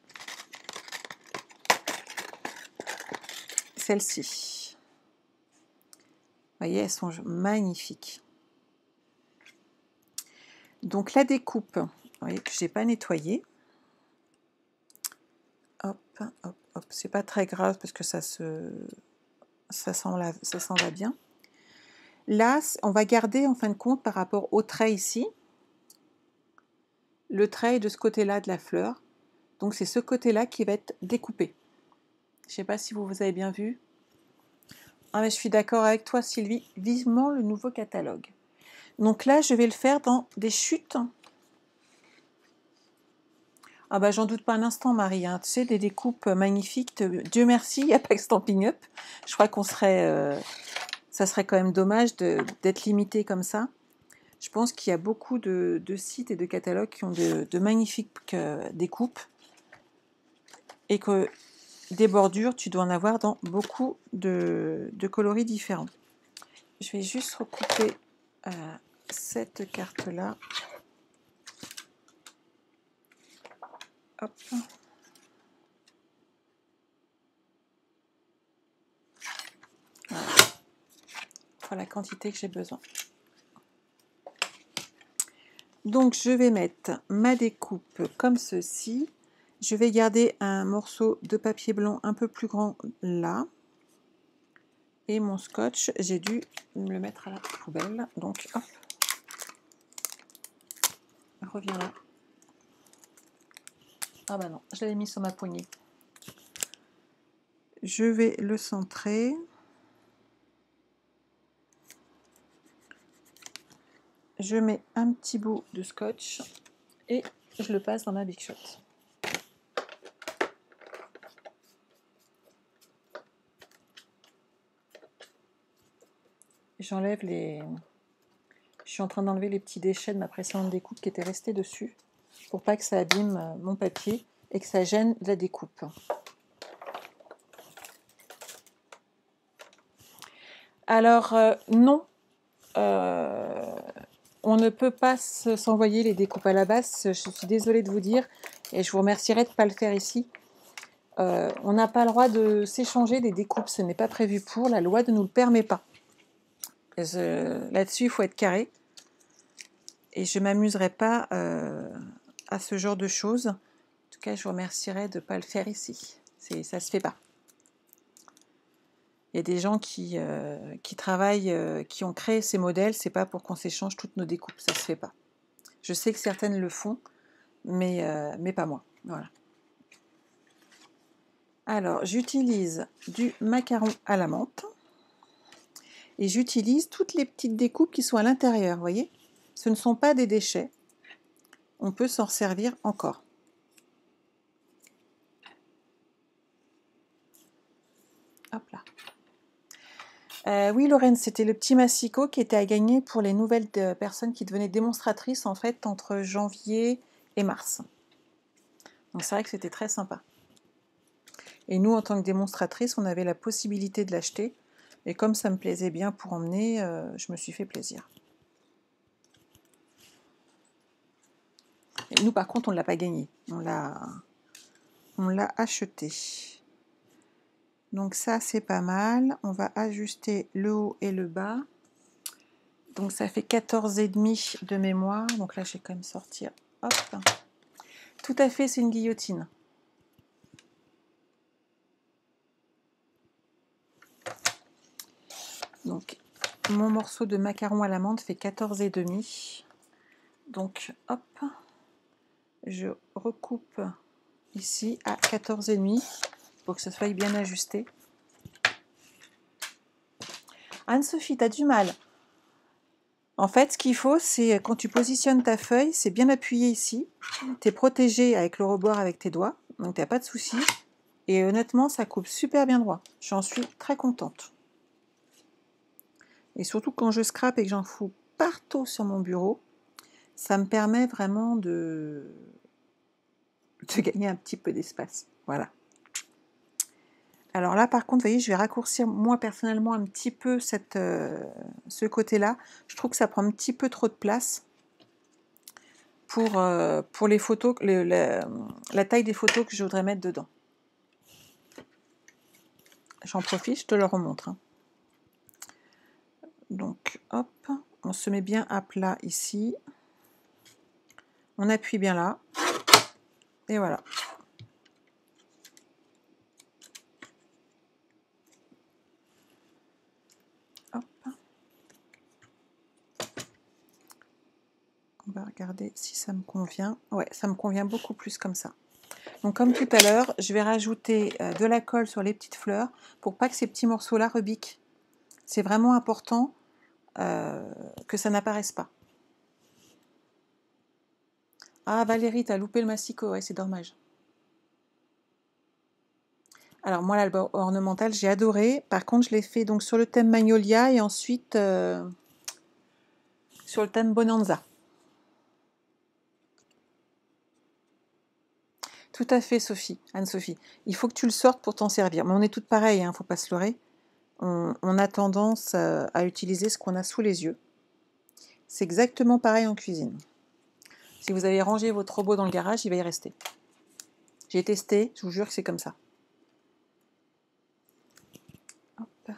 Celle-ci. Vous voyez, elles sont magnifiques. Donc la découpe, vous voyez que je n'ai pas nettoyé. Hop, hop, hop. C'est pas très grave parce que ça s'en va bien. Là, on va garder en fin de compte par rapport au trait ici. Le trait est de ce côté-là de la fleur. Donc c'est ce côté-là qui va être découpé. Je ne sais pas si vous avez bien vu. Ah mais je suis d'accord avec toi Sylvie, vivement le nouveau catalogue. Donc là, je vais le faire dans des chutes. Ah bah j'en doute pas un instant Marie, hein. Tu sais, des découpes magnifiques. Dieu merci, il n'y a pas que Stampin' Up. Je crois qu'on serait... ça serait quand même dommage d'être limité comme ça. Je pense qu'il y a beaucoup de sites et de catalogues qui ont de magnifiques découpes et que des bordures, tu dois en avoir dans beaucoup de coloris différents. Je vais juste recouper cette carte-là. Hop. Voilà. Pour la quantité que j'ai besoin. Donc, je vais mettre ma découpe comme ceci. Je vais garder un morceau de papier blanc un peu plus grand là. Et mon scotch, j'ai dû me le mettre à la poubelle. Donc, hop. Reviens là. Ah bah non, je l'avais mis sur ma poignée. Je vais le centrer. Je mets un petit bout de scotch et je le passe dans ma Big Shot. J'enlève les... Je suis en train d'enlever les petits déchets de ma précédente découpe qui étaient restés dessus pour pas que ça abîme mon papier et que ça gêne la découpe. Alors non, on ne peut pas s'envoyer les découpes à la base, je suis désolée de vous dire, et je vous remercierai de ne pas le faire ici. On n'a pas le droit de s'échanger des découpes, ce n'est pas prévu pour, la loi ne nous le permet pas. Là-dessus, il faut être carré. Et je ne m'amuserai pas à ce genre de choses. En tout cas, je vous remercierai de ne pas le faire ici. Ça ne se fait pas. Il y a des gens qui travaillent, qui ont créé ces modèles, c'est pas pour qu'on s'échange toutes nos découpes, ça se fait pas. Je sais que certaines le font, mais pas moi. Voilà. Alors, j'utilise du macaron à la menthe et j'utilise toutes les petites découpes qui sont à l'intérieur, vous voyez. Ce ne sont pas des déchets. On peut s'en servir encore. Hop là. Oui, Lorraine, c'était le petit massicot qui était à gagner pour les nouvelles personnes qui devenaient démonstratrices en fait entre janvier et mars. Donc c'est vrai que c'était très sympa. Et nous, en tant que démonstratrice, on avait la possibilité de l'acheter. Et comme ça me plaisait bien pour emmener, je me suis fait plaisir. Et nous, par contre, on ne l'a pas gagné. On l'a acheté. Donc ça, c'est pas mal. On va ajuster le haut et le bas. Donc ça fait 14,5 de mémoire. Donc là, je vais quand même sortir. Hop. Tout à fait, c'est une guillotine. Donc, mon morceau de macaron à la menthe fait 14,5. Donc, hop, je recoupe ici à 14,5 pour que ce soit bien ajusté. Anne-Sophie, tu as du mal. En fait, ce qu'il faut, c'est quand tu positionnes ta feuille, c'est bien appuyé ici. Tu es protégé avec le rebord avec tes doigts, donc tu n'as pas de souci. Et honnêtement, ça coupe super bien droit. J'en suis très contente. Et surtout quand je scrape et que j'en fous partout sur mon bureau, ça me permet vraiment de gagner un petit peu d'espace. Voilà. Alors là, par contre, vous voyez, je vais raccourcir, moi, personnellement, un petit peu ce côté-là. Je trouve que ça prend un petit peu trop de place pour les photos, la taille des photos que je voudrais mettre dedans. J'en profite, je te le remontre. Donc, hop, on se met bien à plat ici. On appuie bien là. Et voilà. Hop. On va regarder si ça me convient. Ouais, ça me convient beaucoup plus comme ça. Donc comme tout à l'heure, je vais rajouter de la colle sur les petites fleurs pour pas que ces petits morceaux-là rebiquent. C'est vraiment important que ça n'apparaisse pas. Ah Valérie, t'as loupé le massicot, ouais, c'est dommage. Alors moi l'album ornemental j'ai adoré. Par contre je l'ai fait donc sur le thème Magnolia et ensuite sur le thème Bonanza. Tout à fait Sophie, Anne-Sophie. Il faut que tu le sortes pour t'en servir. Mais on est toutes pareilles, hein, faut pas se leurrer. On a tendance à utiliser ce qu'on a sous les yeux. C'est exactement pareil en cuisine. Si vous avez rangé votre robot dans le garage, il va y rester. J'ai testé, je vous jure que c'est comme ça. Hop.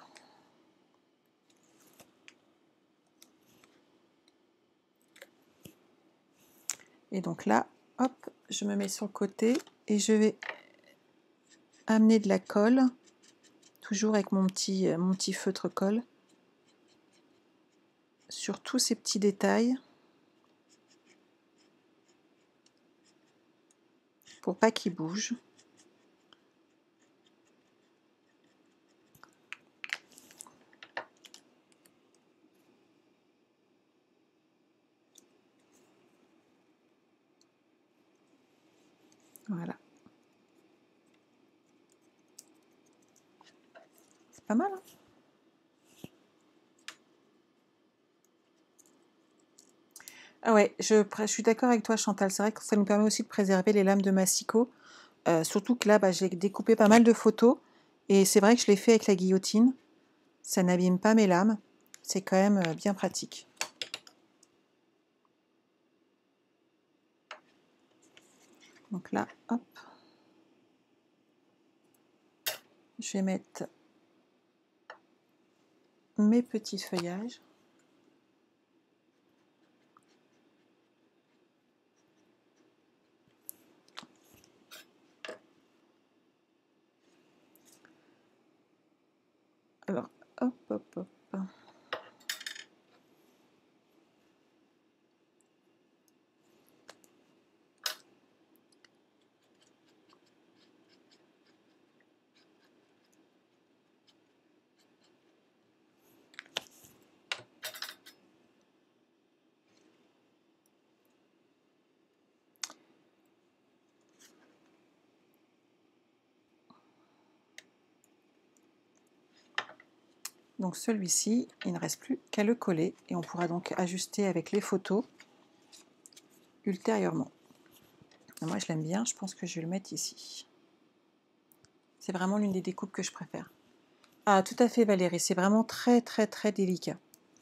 Et donc là, hop, je me mets sur le côté et je vais amener de la colle, toujours avec mon petit feutre colle, sur tous ces petits détails, pour pas qu'ils bougent. Voilà. C'est pas mal, hein? Ah ouais, je suis d'accord avec toi Chantal, c'est vrai que ça nous permet aussi de préserver les lames de massicot. Surtout que là, j'ai découpé pas mal de photos et c'est vrai que je l'ai fait avec la guillotine. Ça n'abîme pas mes lames. C'est quand même bien pratique. Donc là, hop, je vais mettre mes petits feuillages. Alors, hop, hop, hop. Donc celui-ci, il ne reste plus qu'à le coller et on pourra donc ajuster avec les photos ultérieurement. Et moi je l'aime bien, je pense que je vais le mettre ici. C'est vraiment l'une des découpes que je préfère. Ah tout à fait Valérie, c'est vraiment très très très délicat.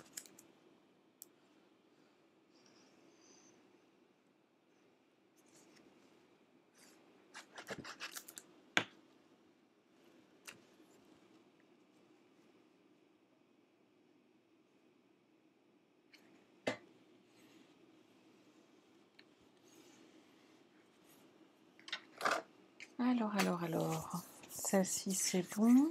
Alors, celle-ci c'est bon.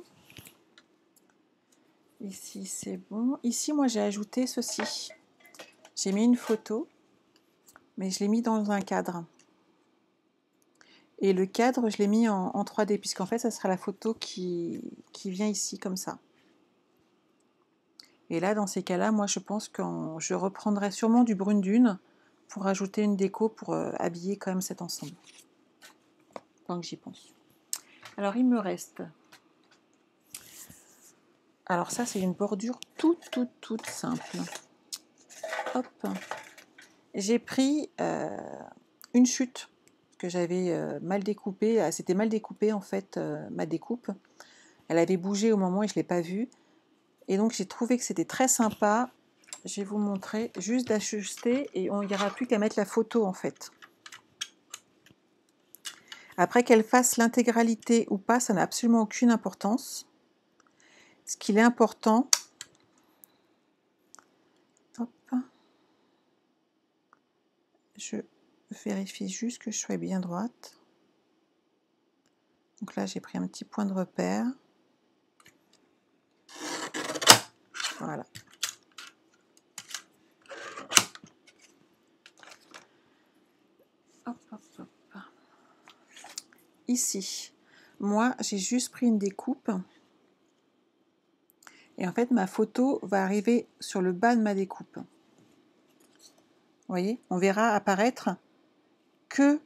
Ici c'est bon. Ici moi j'ai ajouté ceci. J'ai mis une photo, mais je l'ai mis dans un cadre. Et le cadre je l'ai mis en 3D, puisqu'en fait ça sera la photo qui vient ici comme ça. Et là dans ces cas-là, moi je pense que je reprendrai sûrement du brune dune pour ajouter une déco pour habiller quand même cet ensemble. Tant que j'y pense. Alors il me reste... Alors ça c'est une bordure toute simple. Hop. J'ai pris une chute que j'avais mal découpée. C'était mal découpé en fait, ma découpe. Elle avait bougé au moment et je ne l'ai pas vue. Et donc j'ai trouvé que c'était très sympa. Je vais vous montrer, juste d'ajuster et il n'y aura plus qu'à mettre la photo en fait. Après qu'elle fasse l'intégralité ou pas, ça n'a absolument aucune importance. Ce qu'il est important, hop, je vérifie juste que je sois bien droite. Donc là j'ai pris un petit point de repère. Voilà. Hop, hop, hop. Ici, moi j'ai juste pris une découpe. Et en fait ma photo va arriver sur le bas de ma découpe. Vous voyez, on verra apparaître que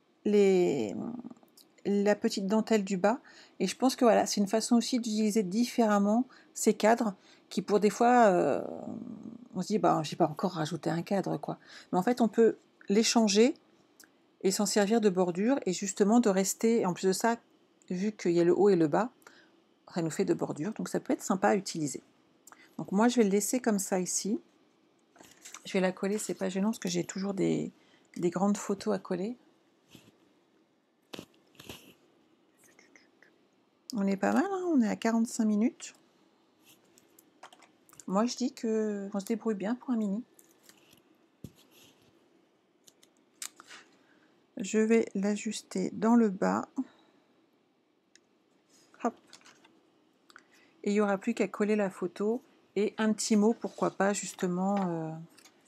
la petite dentelle du bas. Et je pense que voilà, c'est une façon aussi d'utiliser différemment ces cadres qui pour des fois, on se dit, bah, j'ai pas encore rajouté un cadre, quoi. Mais en fait, on peut les changer et s'en servir de bordure et justement de rester, en plus de ça, vu qu'il y a le haut et le bas, ça nous fait de bordure. Donc ça peut être sympa à utiliser. Donc moi, je vais le laisser comme ça ici. Je vais la coller, c'est pas gênant parce que j'ai toujours des grandes photos à coller. On est pas mal, hein, on est à 45 minutes. Moi, je dis qu'on se débrouille bien pour un mini. Je vais l'ajuster dans le bas. Hop. Et il n'y aura plus qu'à coller la photo. Et un petit mot, pourquoi pas, justement,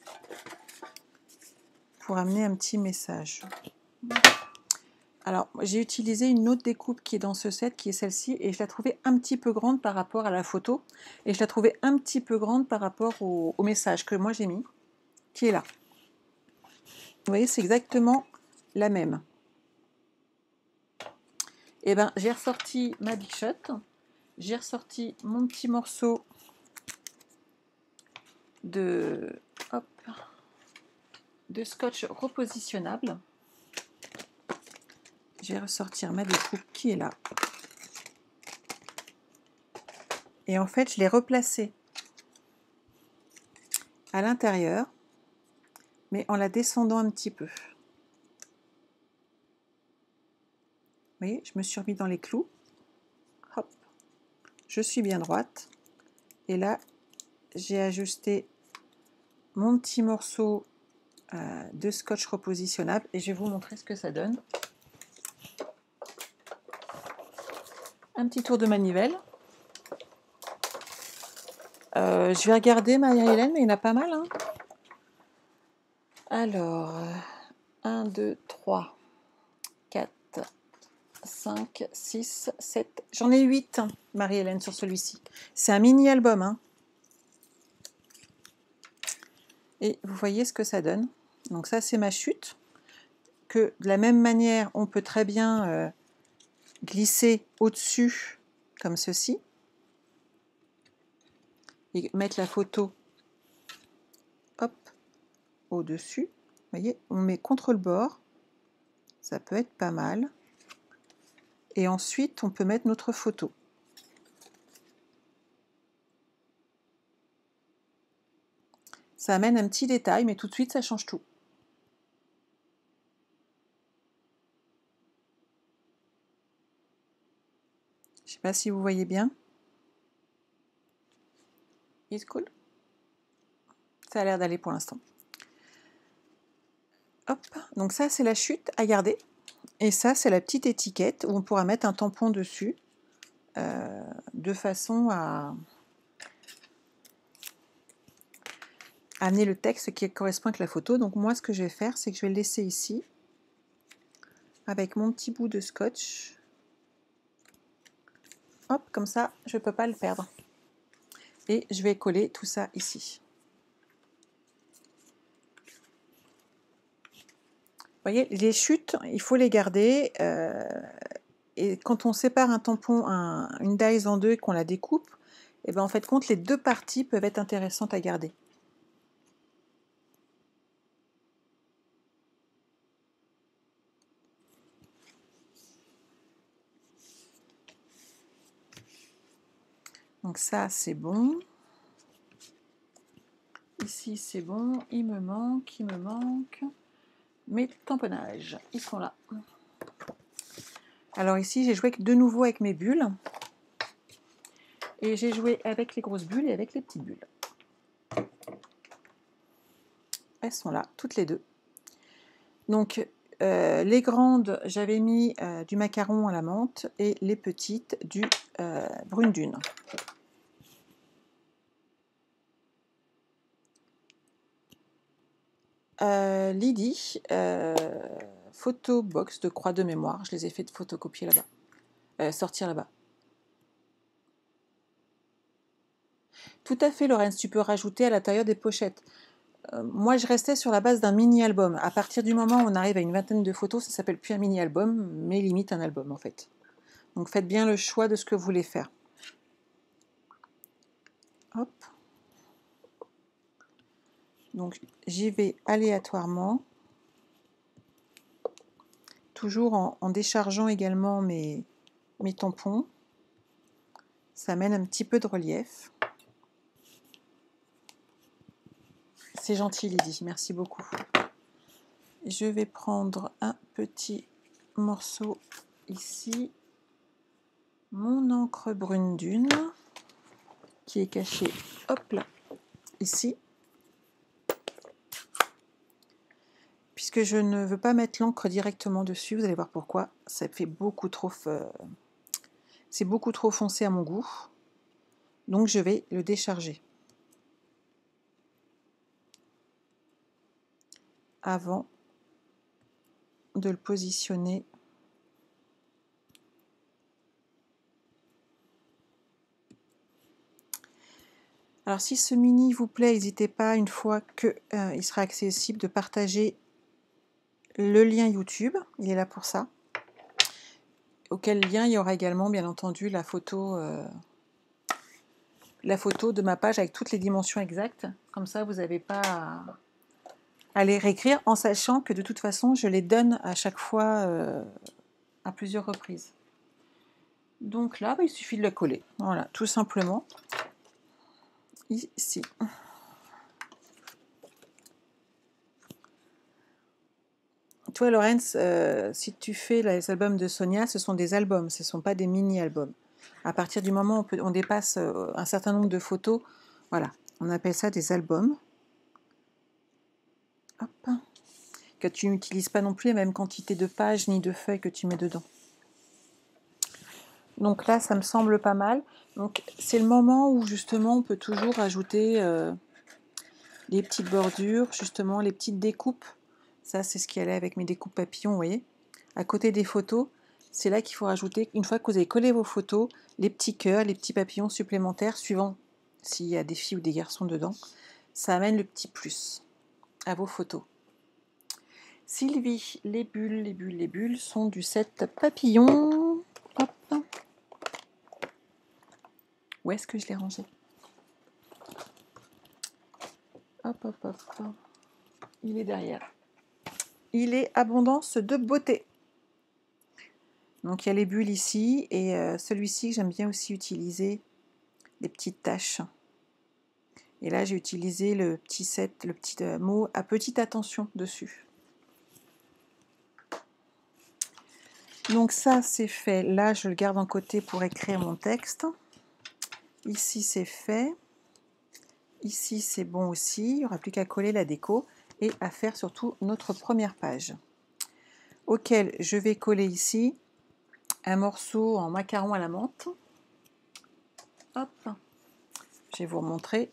pour amener un petit message. Alors, j'ai utilisé une autre découpe qui est dans ce set, qui est celle-ci, et je la trouvais un petit peu grande par rapport à la photo, et je la trouvais un petit peu grande par rapport au message que moi j'ai mis, qui est là. Vous voyez, c'est exactement la même. Et ben, j'ai ressorti ma Big Shot, j'ai ressorti mon petit morceau de scotch repositionnable. Je vais ressortir ma découpe qui est là. Et en fait, je l'ai replacée à l'intérieur, mais en la descendant un petit peu. voyez, je me suis remis dans les clous. Hop, je suis bien droite. Et là, j'ai ajusté mon petit morceau de scotch repositionnable et je vais vous montrer ce que ça donne. Un petit tour de manivelle. Je vais regarder Marie-Hélène, mais il y en a pas mal. Hein. Alors, 1, 2, 3, 4, 5, 6, 7. J'en ai 8, hein, Marie-Hélène, sur celui-ci. C'est un mini-album. Hein. Et vous voyez ce que ça donne. Donc ça, c'est ma chute. Que de la même manière, on peut très bien glisser au-dessus, comme ceci. Et mettre la photo, hop, au-dessus. Vous voyez, on met contre le bord. Ça peut être pas mal. Et ensuite, on peut mettre notre photo. Ça amène un petit détail, mais tout de suite, ça change tout. Je ne sais pas si vous voyez bien. It's cool. Ça a l'air d'aller pour l'instant. Hop, donc ça, c'est la chute à garder. Et ça, c'est la petite étiquette où on pourra mettre un tampon dessus de façon à amener le texte qui correspond avec la photo. Donc moi, ce que je vais faire, c'est que je vais le laisser ici avec mon petit bout de scotch. Hop, comme ça, je ne peux pas le perdre. Et je vais coller tout ça ici. Vous voyez, les chutes, il faut les garder. Et quand on sépare un tampon, une dies en deux et qu'on la découpe, et ben en fait, compte, les deux parties peuvent être intéressantes à garder. Donc ça, c'est bon. Ici, c'est bon. Il me manque mes tamponnages. Ils sont là. Alors ici, j'ai joué de nouveau avec mes bulles. Et j'ai joué avec les grosses bulles et avec les petites bulles. Elles sont là, toutes les deux. Donc, les grandes, j'avais mis du macaron à la menthe et les petites, du brune dune. Lydie, photo box de croix de mémoire. Je les ai fait de photocopier là-bas. Sortir là-bas. Tout à fait, Laurence, tu peux rajouter à l'intérieur des pochettes. Moi, je restais sur la base d'un mini-album. À partir du moment où on arrive à une vingtaine de photos, ça s'appelle plus un mini-album, mais limite un album en fait. Donc faites bien le choix de ce que vous voulez faire. Hop. Donc j'y vais aléatoirement. Toujours en déchargeant également mes tampons. Ça amène un petit peu de relief. C'est gentil Lydie, merci beaucoup. Je vais prendre un petit morceau ici. Mon encre brune dune qui est cachée, hop là, ici. Puisque je ne veux pas mettre l'encre directement dessus, vous allez voir pourquoi. Ça fait beaucoup trop... c'est beaucoup trop foncé à mon goût. Donc je vais le décharger. Avant de le positionner. Alors si ce mini vous plaît, n'hésitez pas, une fois qu'il sera accessible, de partager le lien YouTube. Il est là pour ça. Auquel lien il y aura également, bien entendu, la photo de ma page avec toutes les dimensions exactes. Comme ça, vous n'avez pas à les réécrire, en sachant que de toute façon, je les donne à chaque fois à plusieurs reprises. Donc là, il suffit de la coller. Voilà, tout simplement. Ici. Toi, Laurence, si tu fais les albums de Sonia, ce sont des albums, ce ne sont pas des mini-albums. À partir du moment où on dépasse un certain nombre de photos, voilà, on appelle ça des albums. Hop. Que tu n'utilises pas non plus la même quantité de pages ni de feuilles que tu mets dedans. Donc là, ça me semble pas mal. Donc c'est le moment où justement on peut toujours ajouter les petites bordures, justement les petites découpes. Ça, c'est ce qui allait avec mes découpes papillons, vous voyez. À côté des photos, c'est là qu'il faut rajouter, une fois que vous avez collé vos photos, les petits cœurs, les petits papillons supplémentaires, suivant s'il y a des filles ou des garçons dedans. Ça amène le petit plus à vos photos. Sylvie, les bulles sont du set papillon. Hop. Où est-ce que je l'ai rangé? Hop, hop, hop. Il est derrière. Il est abondance de beauté. Donc il y a les bulles ici et celui-ci que j'aime bien aussi utiliser les petites taches. Et là j'ai utilisé le petit set, le petit mot à petite attention dessus. Donc ça c'est fait. Là je le garde en côté pour écrire mon texte. Ici c'est fait. Ici c'est bon aussi. Il n'y aura plus qu'à coller la déco et à faire surtout notre première page. Auquel je vais coller ici un morceau en macaron à la menthe. Hop, je vais vous remontrer.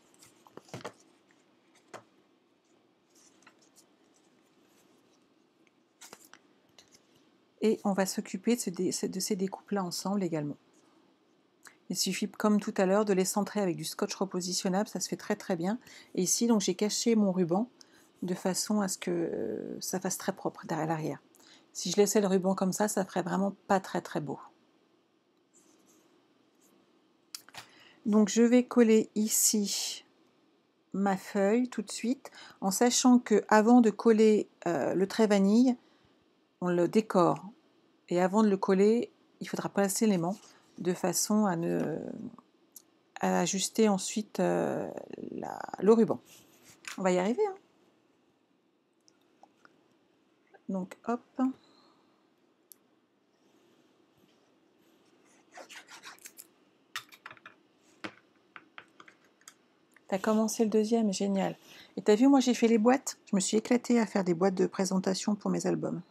Et on va s'occuper de ces découpes-là ensemble également. Il suffit, comme tout à l'heure, de les centrer avec du scotch repositionnable, ça se fait très très bien. Et ici, donc j'ai caché mon ruban de façon à ce que ça fasse très propre derrière l'arrière. Si je laissais le ruban comme ça ferait vraiment pas très très beau. Donc je vais coller ici ma feuille tout de suite, en sachant que avant de coller le trait vanille, on le décore. Et avant de le coller, il faudra placer l'aimant de façon à ajuster ensuite le ruban. On va y arriver. Hein. Donc hop. T'as commencé le deuxième, génial. Et t'as vu, moi j'ai fait les boîtes. Je me suis éclatée à faire des boîtes de présentation pour mes albums.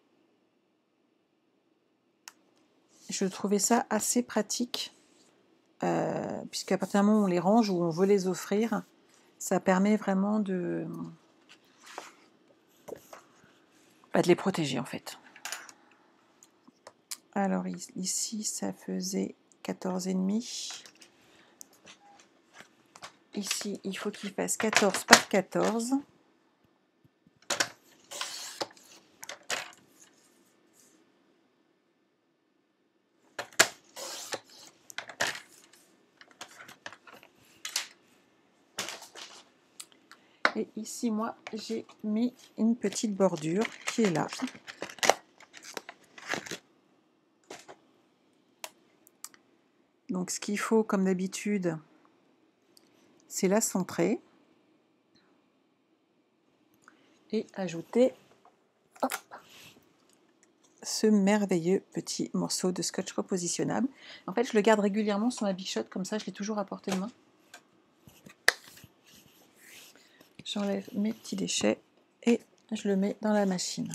Je trouvais ça assez pratique, puisqu'à partir du moment où on les range, où on veut les offrir, ça permet vraiment de les protéger en fait. Alors ici, ça faisait 14,5. Ici, il faut qu'il fasse 14 par 14. Et ici, moi, j'ai mis une petite bordure qui est là. Donc, ce qu'il faut, comme d'habitude, c'est la centrer. Et ajouter ce merveilleux petit morceau de scotch repositionnable. En fait, je le garde régulièrement sur ma bichotte, comme ça, je l'ai toujours à portée de main. J'enlève mes petits déchets et je le mets dans la machine.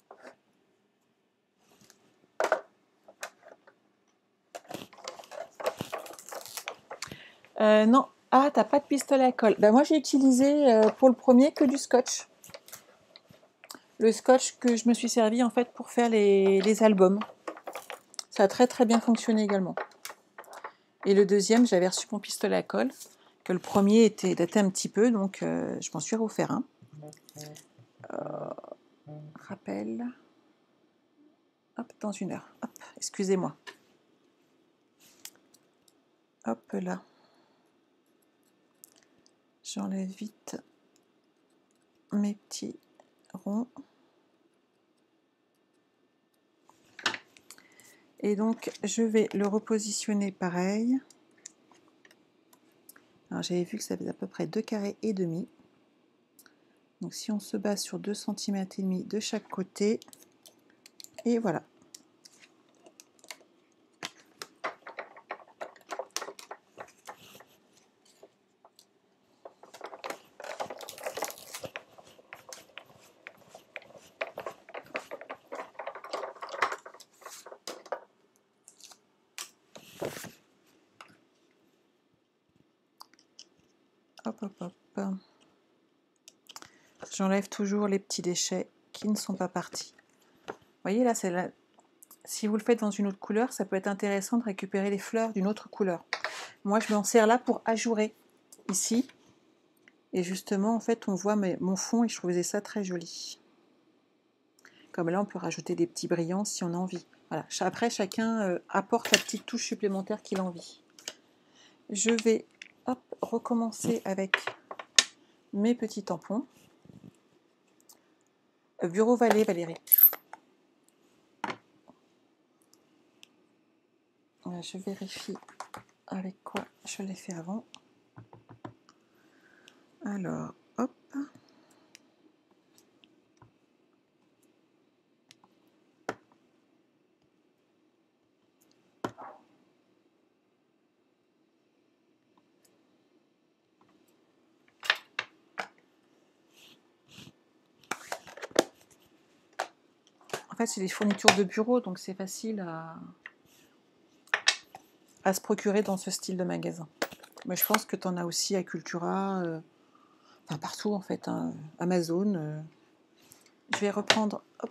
Non, ah, t'as pas de pistolet à colle. Ben, moi, j'ai utilisé pour le premier que du scotch. Le scotch que je me suis servi en fait pour faire les albums. Ça a très très bien fonctionné également. Et le deuxième, j'avais reçu mon pistolet à colle, que le premier datait un petit peu, donc je m'en suis refaire un. Rappel. Hop, dans 1 heure. Hop, excusez-moi. Hop là. J'enlève vite mes petits ronds. Et donc, je vais le repositionner pareil. Alors, j'avais vu que ça faisait à peu près 2,5 carrés. Donc si on se base sur 2,5 cm de chaque côté, et voilà. Hop, hop, hop. J'enlève toujours les petits déchets qui ne sont pas partis. Vous voyez là, c'est là. Si vous le faites dans une autre couleur, ça peut être intéressant de récupérer les fleurs d'une autre couleur. Moi, je m'en sers là pour ajourer ici. Et justement, en fait, on voit mon fond et je trouvais ça très joli. Comme là, on peut rajouter des petits brillants si on a envie. Voilà. Après, chacun apporte la petite touche supplémentaire qu'il a envie. Je vais recommencer avec mes petits tampons. Bureau Vallée, Valérie. Je vérifie avec quoi je l'ai fait avant. Alors, hop. En fait, c'est des fournitures de bureau, donc c'est facile à se procurer dans ce style de magasin. Mais je pense que tu en as aussi à Cultura, enfin partout en fait, hein, Amazon. Je vais reprendre. Hop.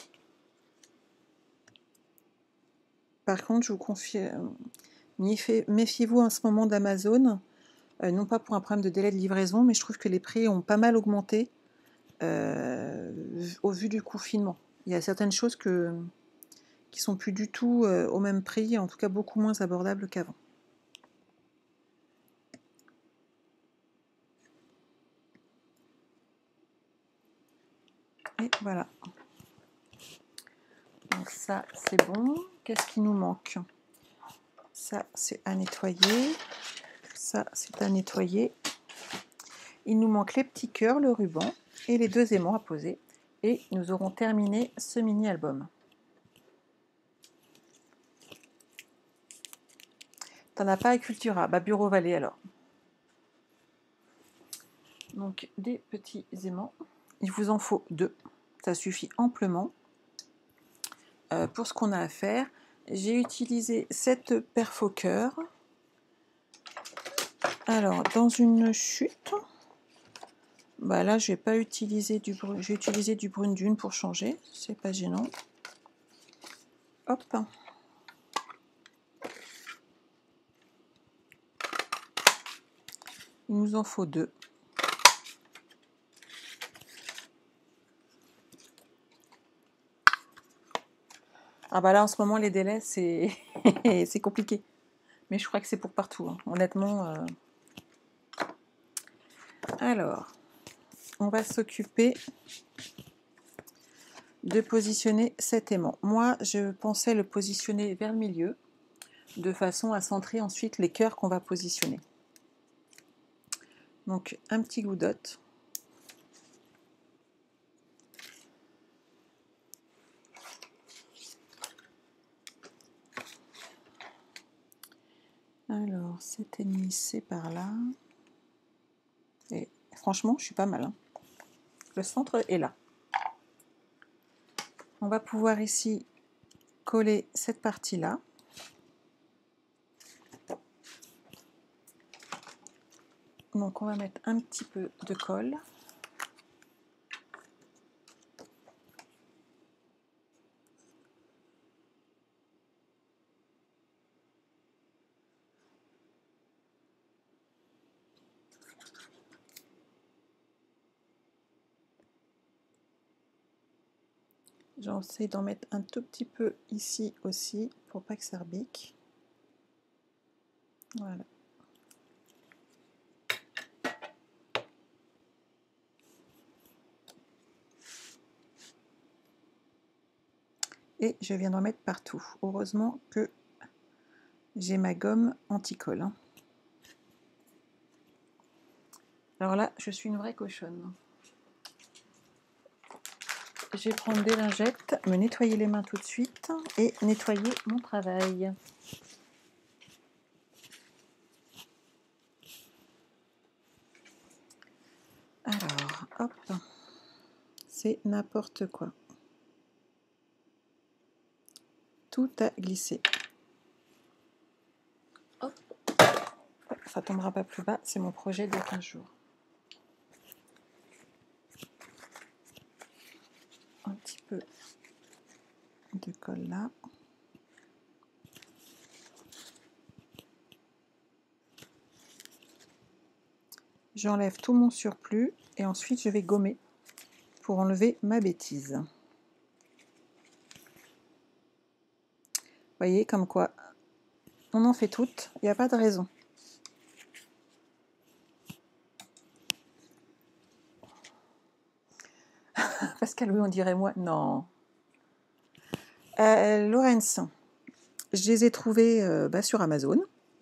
Par contre, je vous confie, méfiez-vous en ce moment d'Amazon, non pas pour un problème de délai de livraison, mais je trouve que les prix ont pas mal augmenté au vu du confinement. Il y a certaines choses qui sont plus du tout au même prix, en tout cas beaucoup moins abordables qu'avant. Et voilà. Donc ça, c'est bon. Qu'est-ce qui nous manque? Ça, c'est à nettoyer. Ça, c'est à nettoyer. Il nous manque les petits cœurs, le ruban et les 2 aimants à poser. Et nous aurons terminé ce mini-album. T'en as pas à Cultura? Bah, Bureau Vallée alors. Donc, des petits aimants. Il vous en faut 2. Ça suffit amplement. Pour ce qu'on a à faire, j'ai utilisé cette perfo cœur. Alors, dans une chute, bah là, je vais pas utiliser du brun, j'ai utilisé du brune dune pour changer, c'est pas gênant. Hop. Il nous en faut 2. Ah bah là, en ce moment, les délais, c'est c'est compliqué. Mais je crois que c'est pour partout, hein. Honnêtement. Alors, on va s'occuper de positionner cet aimant. Moi, je pensais le positionner vers le milieu, de façon à centrer ensuite les cœurs qu'on va positionner. Donc, un petit glue dot. Alors, cet ennemi, c'est par là. Et franchement, je suis pas mal, hein. Le centre est là. On va pouvoir ici coller cette partie-là. Donc, on va mettre un petit peu de colle. J'essaie d'en mettre un tout petit peu ici aussi, pour pas que ça rebique. Voilà. Et je viens d'en mettre partout. Heureusement que j'ai ma gomme anti-colle, hein. Alors là, je suis une vraie cochonne. je vais prendre des lingettes, me nettoyer les mains tout de suite et nettoyer mon travail. Alors, hop, c'est n'importe quoi. Tout a glissé. Hop. Ça tombera pas plus bas, c'est mon projet de 15 jours. Un petit peu de colle là. J'enlève tout mon surplus et ensuite je vais gommer pour enlever ma bêtise. Vous voyez, comme quoi on en fait toutes, il n'y a pas de raison. Pascal, oui, on dirait moi. Non. Lorenz, je les ai trouvés sur Amazon.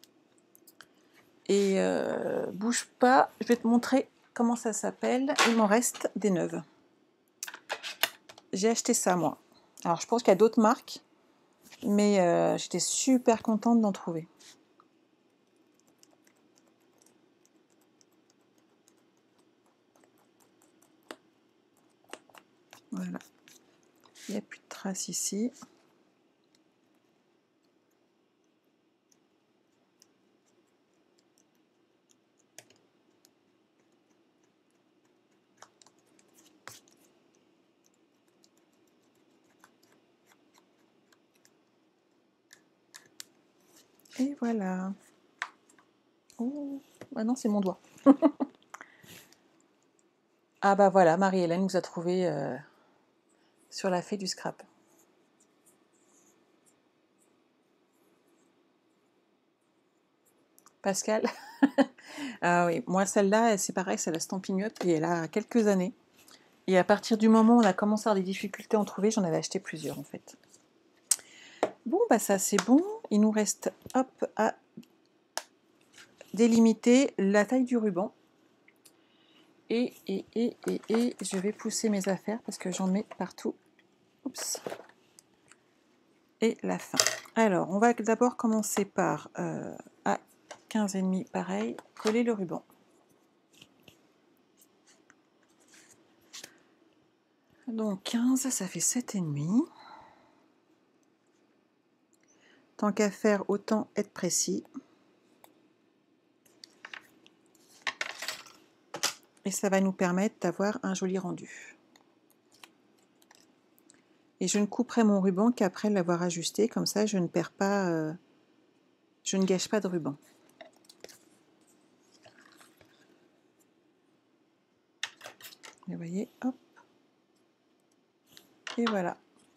Et bouge pas, je vais te montrer comment ça s'appelle. Il m'en reste des neuves. J'ai acheté ça, moi. Alors, je pense qu'il y a d'autres marques, mais j'étais super contente d'en trouver. Voilà. Il n'y a plus de traces ici. Et voilà. Oh, ah non, c'est mon doigt. Ah bah voilà, Marie-Hélène nous a trouvé sur la fée du scrap. Pascal. Ah oui, moi celle-là, c'est pareil, c'est la Stampin' Up et elle a quelques années. Et à partir du moment où on a commencé à avoir des difficultés à en trouver, j'en avais acheté plusieurs en fait. Bon, bah ça c'est bon. Il nous reste hop à délimiter la taille du ruban. Et je vais pousser mes affaires parce que j'en mets partout. Oups. Et la fin. Alors, on va d'abord commencer par à 15,5, pareil, coller le ruban. Donc 15, ça fait 7,5. Tant qu'à faire, autant être précis. Et ça va nous permettre d'avoir un joli rendu. Et je ne couperai mon ruban qu'après l'avoir ajusté, comme ça je ne perds pas, je ne gâche pas de ruban. Vous voyez, hop. Et voilà.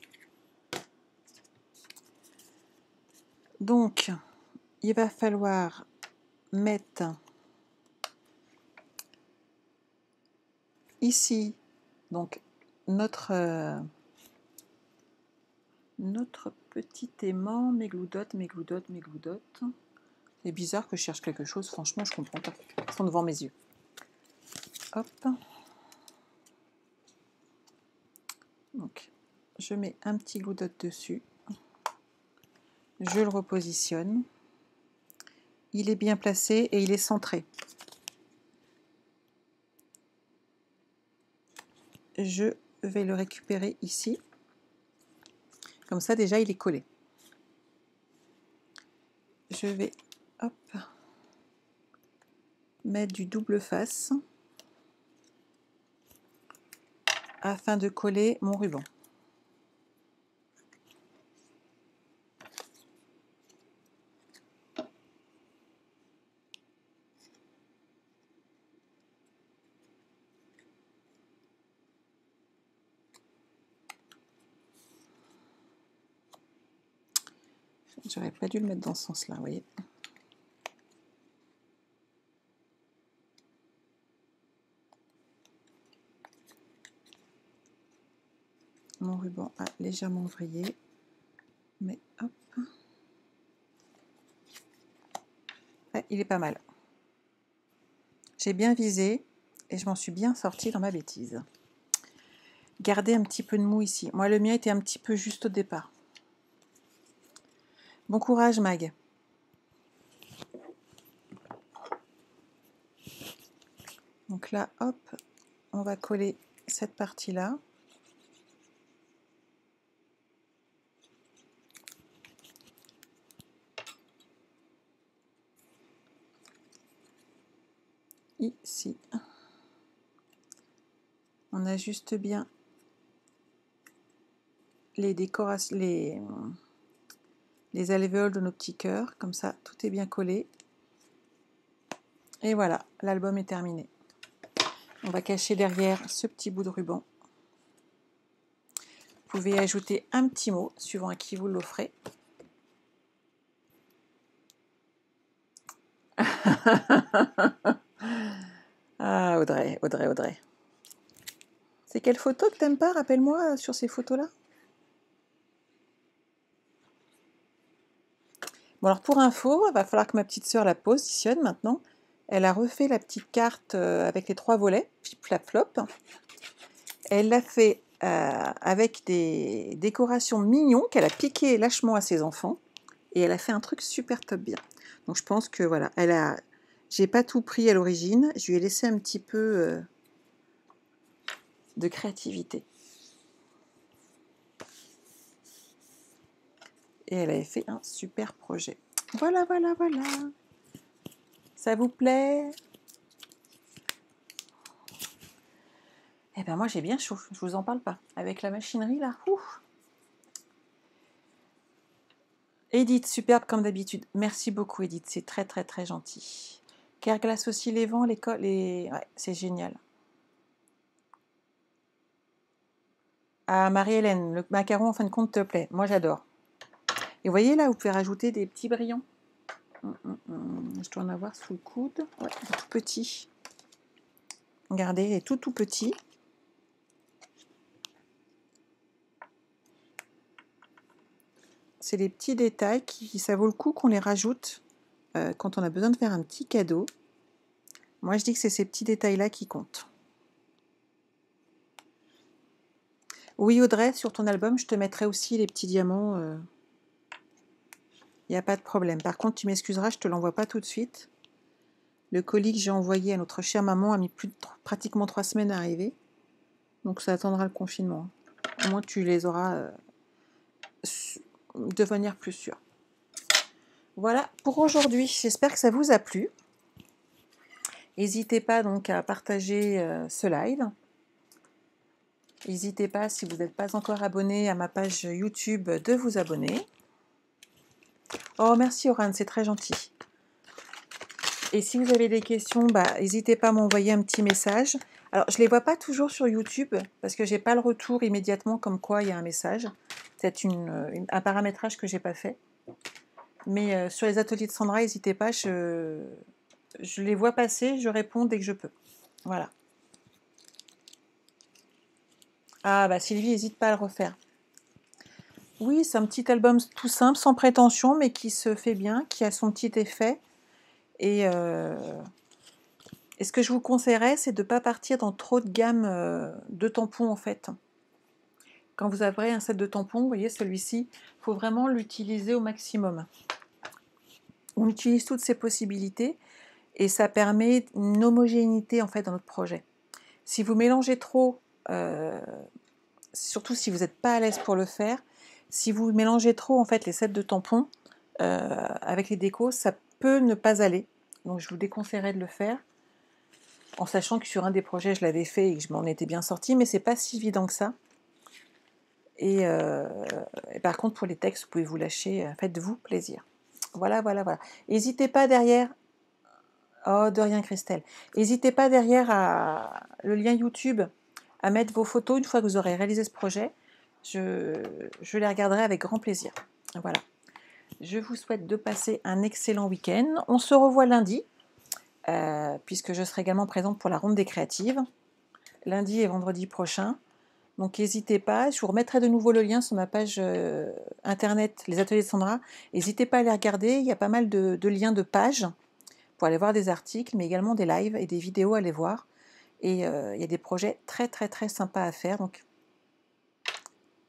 Donc, il va falloir mettre ici donc notre petit aimant, mes gloudottes. C'est bizarre que je cherche quelque chose, franchement je comprends pas. Ils sont devant mes yeux. Hop. Donc, je mets un petit gloudotte dessus. Je le repositionne. Il est bien placé et il est centré. Je vais le récupérer ici. Comme ça, déjà, il est collé. Je vais hop, mettre du double face afin de coller mon ruban. J'aurais pas dû le mettre dans ce sens-là, vous voyez. Mon ruban a légèrement vrillé, mais hop. Ouais, il est pas mal. J'ai bien visé et je m'en suis bien sortie dans ma bêtise. Gardez un petit peu de mou ici. Moi, le mien était un petit peu juste au départ. Bon courage, Mag. Donc là, hop, on va coller cette partie-là. Ici. On ajuste bien les décorations, les alvéoles de nos petits cœurs. Comme ça, tout est bien collé. Et voilà, l'album est terminé. On va cacher derrière ce petit bout de ruban. Vous pouvez ajouter un petit mot, suivant à qui vous l'offrez. Ah, Audrey, Audrey, Audrey. C'est quelle photo que t'aimes pas? Rappelle-moi sur ces photos-là. Bon, alors pour info, il va falloir que ma petite sœur la positionne maintenant. Elle a refait la petite carte avec les 3 volets, flap flop. Elle l'a fait avec des décorations mignons qu'elle a piqué lâchement à ses enfants. Et elle a fait un truc super top bien. Donc je pense que voilà, j'ai pas tout pris à l'origine, je lui ai laissé un petit peu de créativité. Et elle avait fait un super projet. Voilà, voilà, voilà. Ça vous plaît? Eh ben moi j'ai bien chaud, je vous en parle pas. Avec la machinerie là, ouf. Edith, superbe comme d'habitude. Merci beaucoup Edith, c'est très très très gentil. Kerglace aussi les vents, ouais, c'est génial. Ah Marie-Hélène, le macaron en fin de compte te plaît, moi j'adore. Et vous voyez là, vous pouvez rajouter des petits brillants. Je dois en avoir sous le coude. Ouais, tout petit. Regardez, il est tout petit. C'est les petits détails qui, ça vaut le coup qu'on les rajoute quand on a besoin de faire un petit cadeau. Moi, je dis que c'est ces petits détails-là qui comptent. Oui, Audrey, sur ton album, je te mettrai aussi les petits diamants. Il n'y a pas de problème. Par contre, tu m'excuseras, je ne te l'envoie pas tout de suite. Le colis que j'ai envoyé à notre chère maman a mis pratiquement 3 semaines à arriver. Donc ça attendra le confinement. Au moins, tu les auras de manière plus sûre. Voilà pour aujourd'hui. J'espère que ça vous a plu. N'hésitez pas donc à partager ce live. N'hésitez pas, si vous n'êtes pas encore abonné à ma page YouTube, de vous abonner. Oh, merci Oran, c'est très gentil. Et si vous avez des questions, n'hésitez pas à m'envoyer un petit message. Alors, je ne les vois pas toujours sur YouTube, parce que je n'ai pas le retour immédiatement comme quoi il y a un message. C'est un paramétrage que je n'ai pas fait. Mais sur les ateliers de Sandra, n'hésitez pas, je les vois passer, je réponds dès que je peux. Voilà. Ah, Sylvie, n'hésite pas à le refaire. Oui, c'est un petit album tout simple, sans prétention, mais qui se fait bien, qui a son petit effet. Et ce que je vous conseillerais, c'est de ne pas partir dans trop de gamme de tampons, en fait. Quand vous avez un set de tampons, vous voyez, celui-ci, il faut vraiment l'utiliser au maximum. On utilise toutes ces possibilités et ça permet une homogénéité, en fait, dans notre projet. Si vous mélangez trop, surtout si vous n'êtes pas à l'aise pour le faire, si vous mélangez trop, en fait, les sets de tampons avec les décos, ça peut ne pas aller. Donc, je vous déconseillerais de le faire. En sachant que sur un des projets, je l'avais fait et que je m'en étais bien sortie, mais c'est pas si évident que ça. Et par contre, pour les textes, vous pouvez vous lâcher, faites-vous plaisir. Voilà, voilà, voilà. N'hésitez pas derrière... Oh, de rien, Christelle. N'hésitez pas derrière le lien YouTube à mettre vos photos une fois que vous aurez réalisé ce projet. Je les regarderai avec grand plaisir. Voilà. Je vous souhaite de passer un excellent week-end. On se revoit lundi, puisque je serai également présente pour la ronde des créatives, lundi et vendredi prochain. Donc n'hésitez pas, je vous remettrai de nouveau le lien sur ma page internet, les ateliers de Sandra. N'hésitez pas à les regarder, il y a pas mal de liens de pages pour aller voir des articles, mais également des lives et des vidéos à aller voir. Et il y a des projets très très très sympas à faire, donc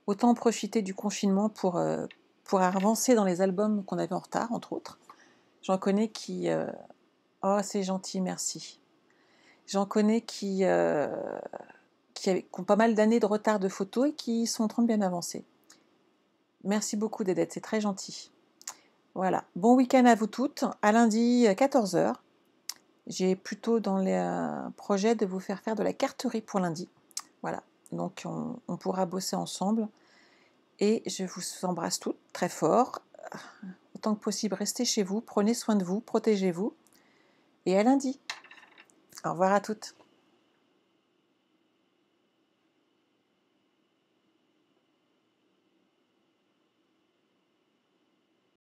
autant profiter du confinement pour avancer dans les albums qu'on avait en retard, entre autres. J'en connais qui... Oh, c'est gentil, merci. J'en connais qui ont pas mal d'années de retard de photos et qui sont en train de bien avancer. Merci beaucoup, Dédette, c'est très gentil. Voilà. Bon week-end à vous toutes. À lundi, 14h. J'ai plutôt dans les projets de vous faire de la carterie pour lundi. Voilà. Donc, on pourra bosser ensemble. Et je vous embrasse toutes très fort. Autant que possible, restez chez vous. Prenez soin de vous. Protégez-vous. Et à lundi. Au revoir à toutes.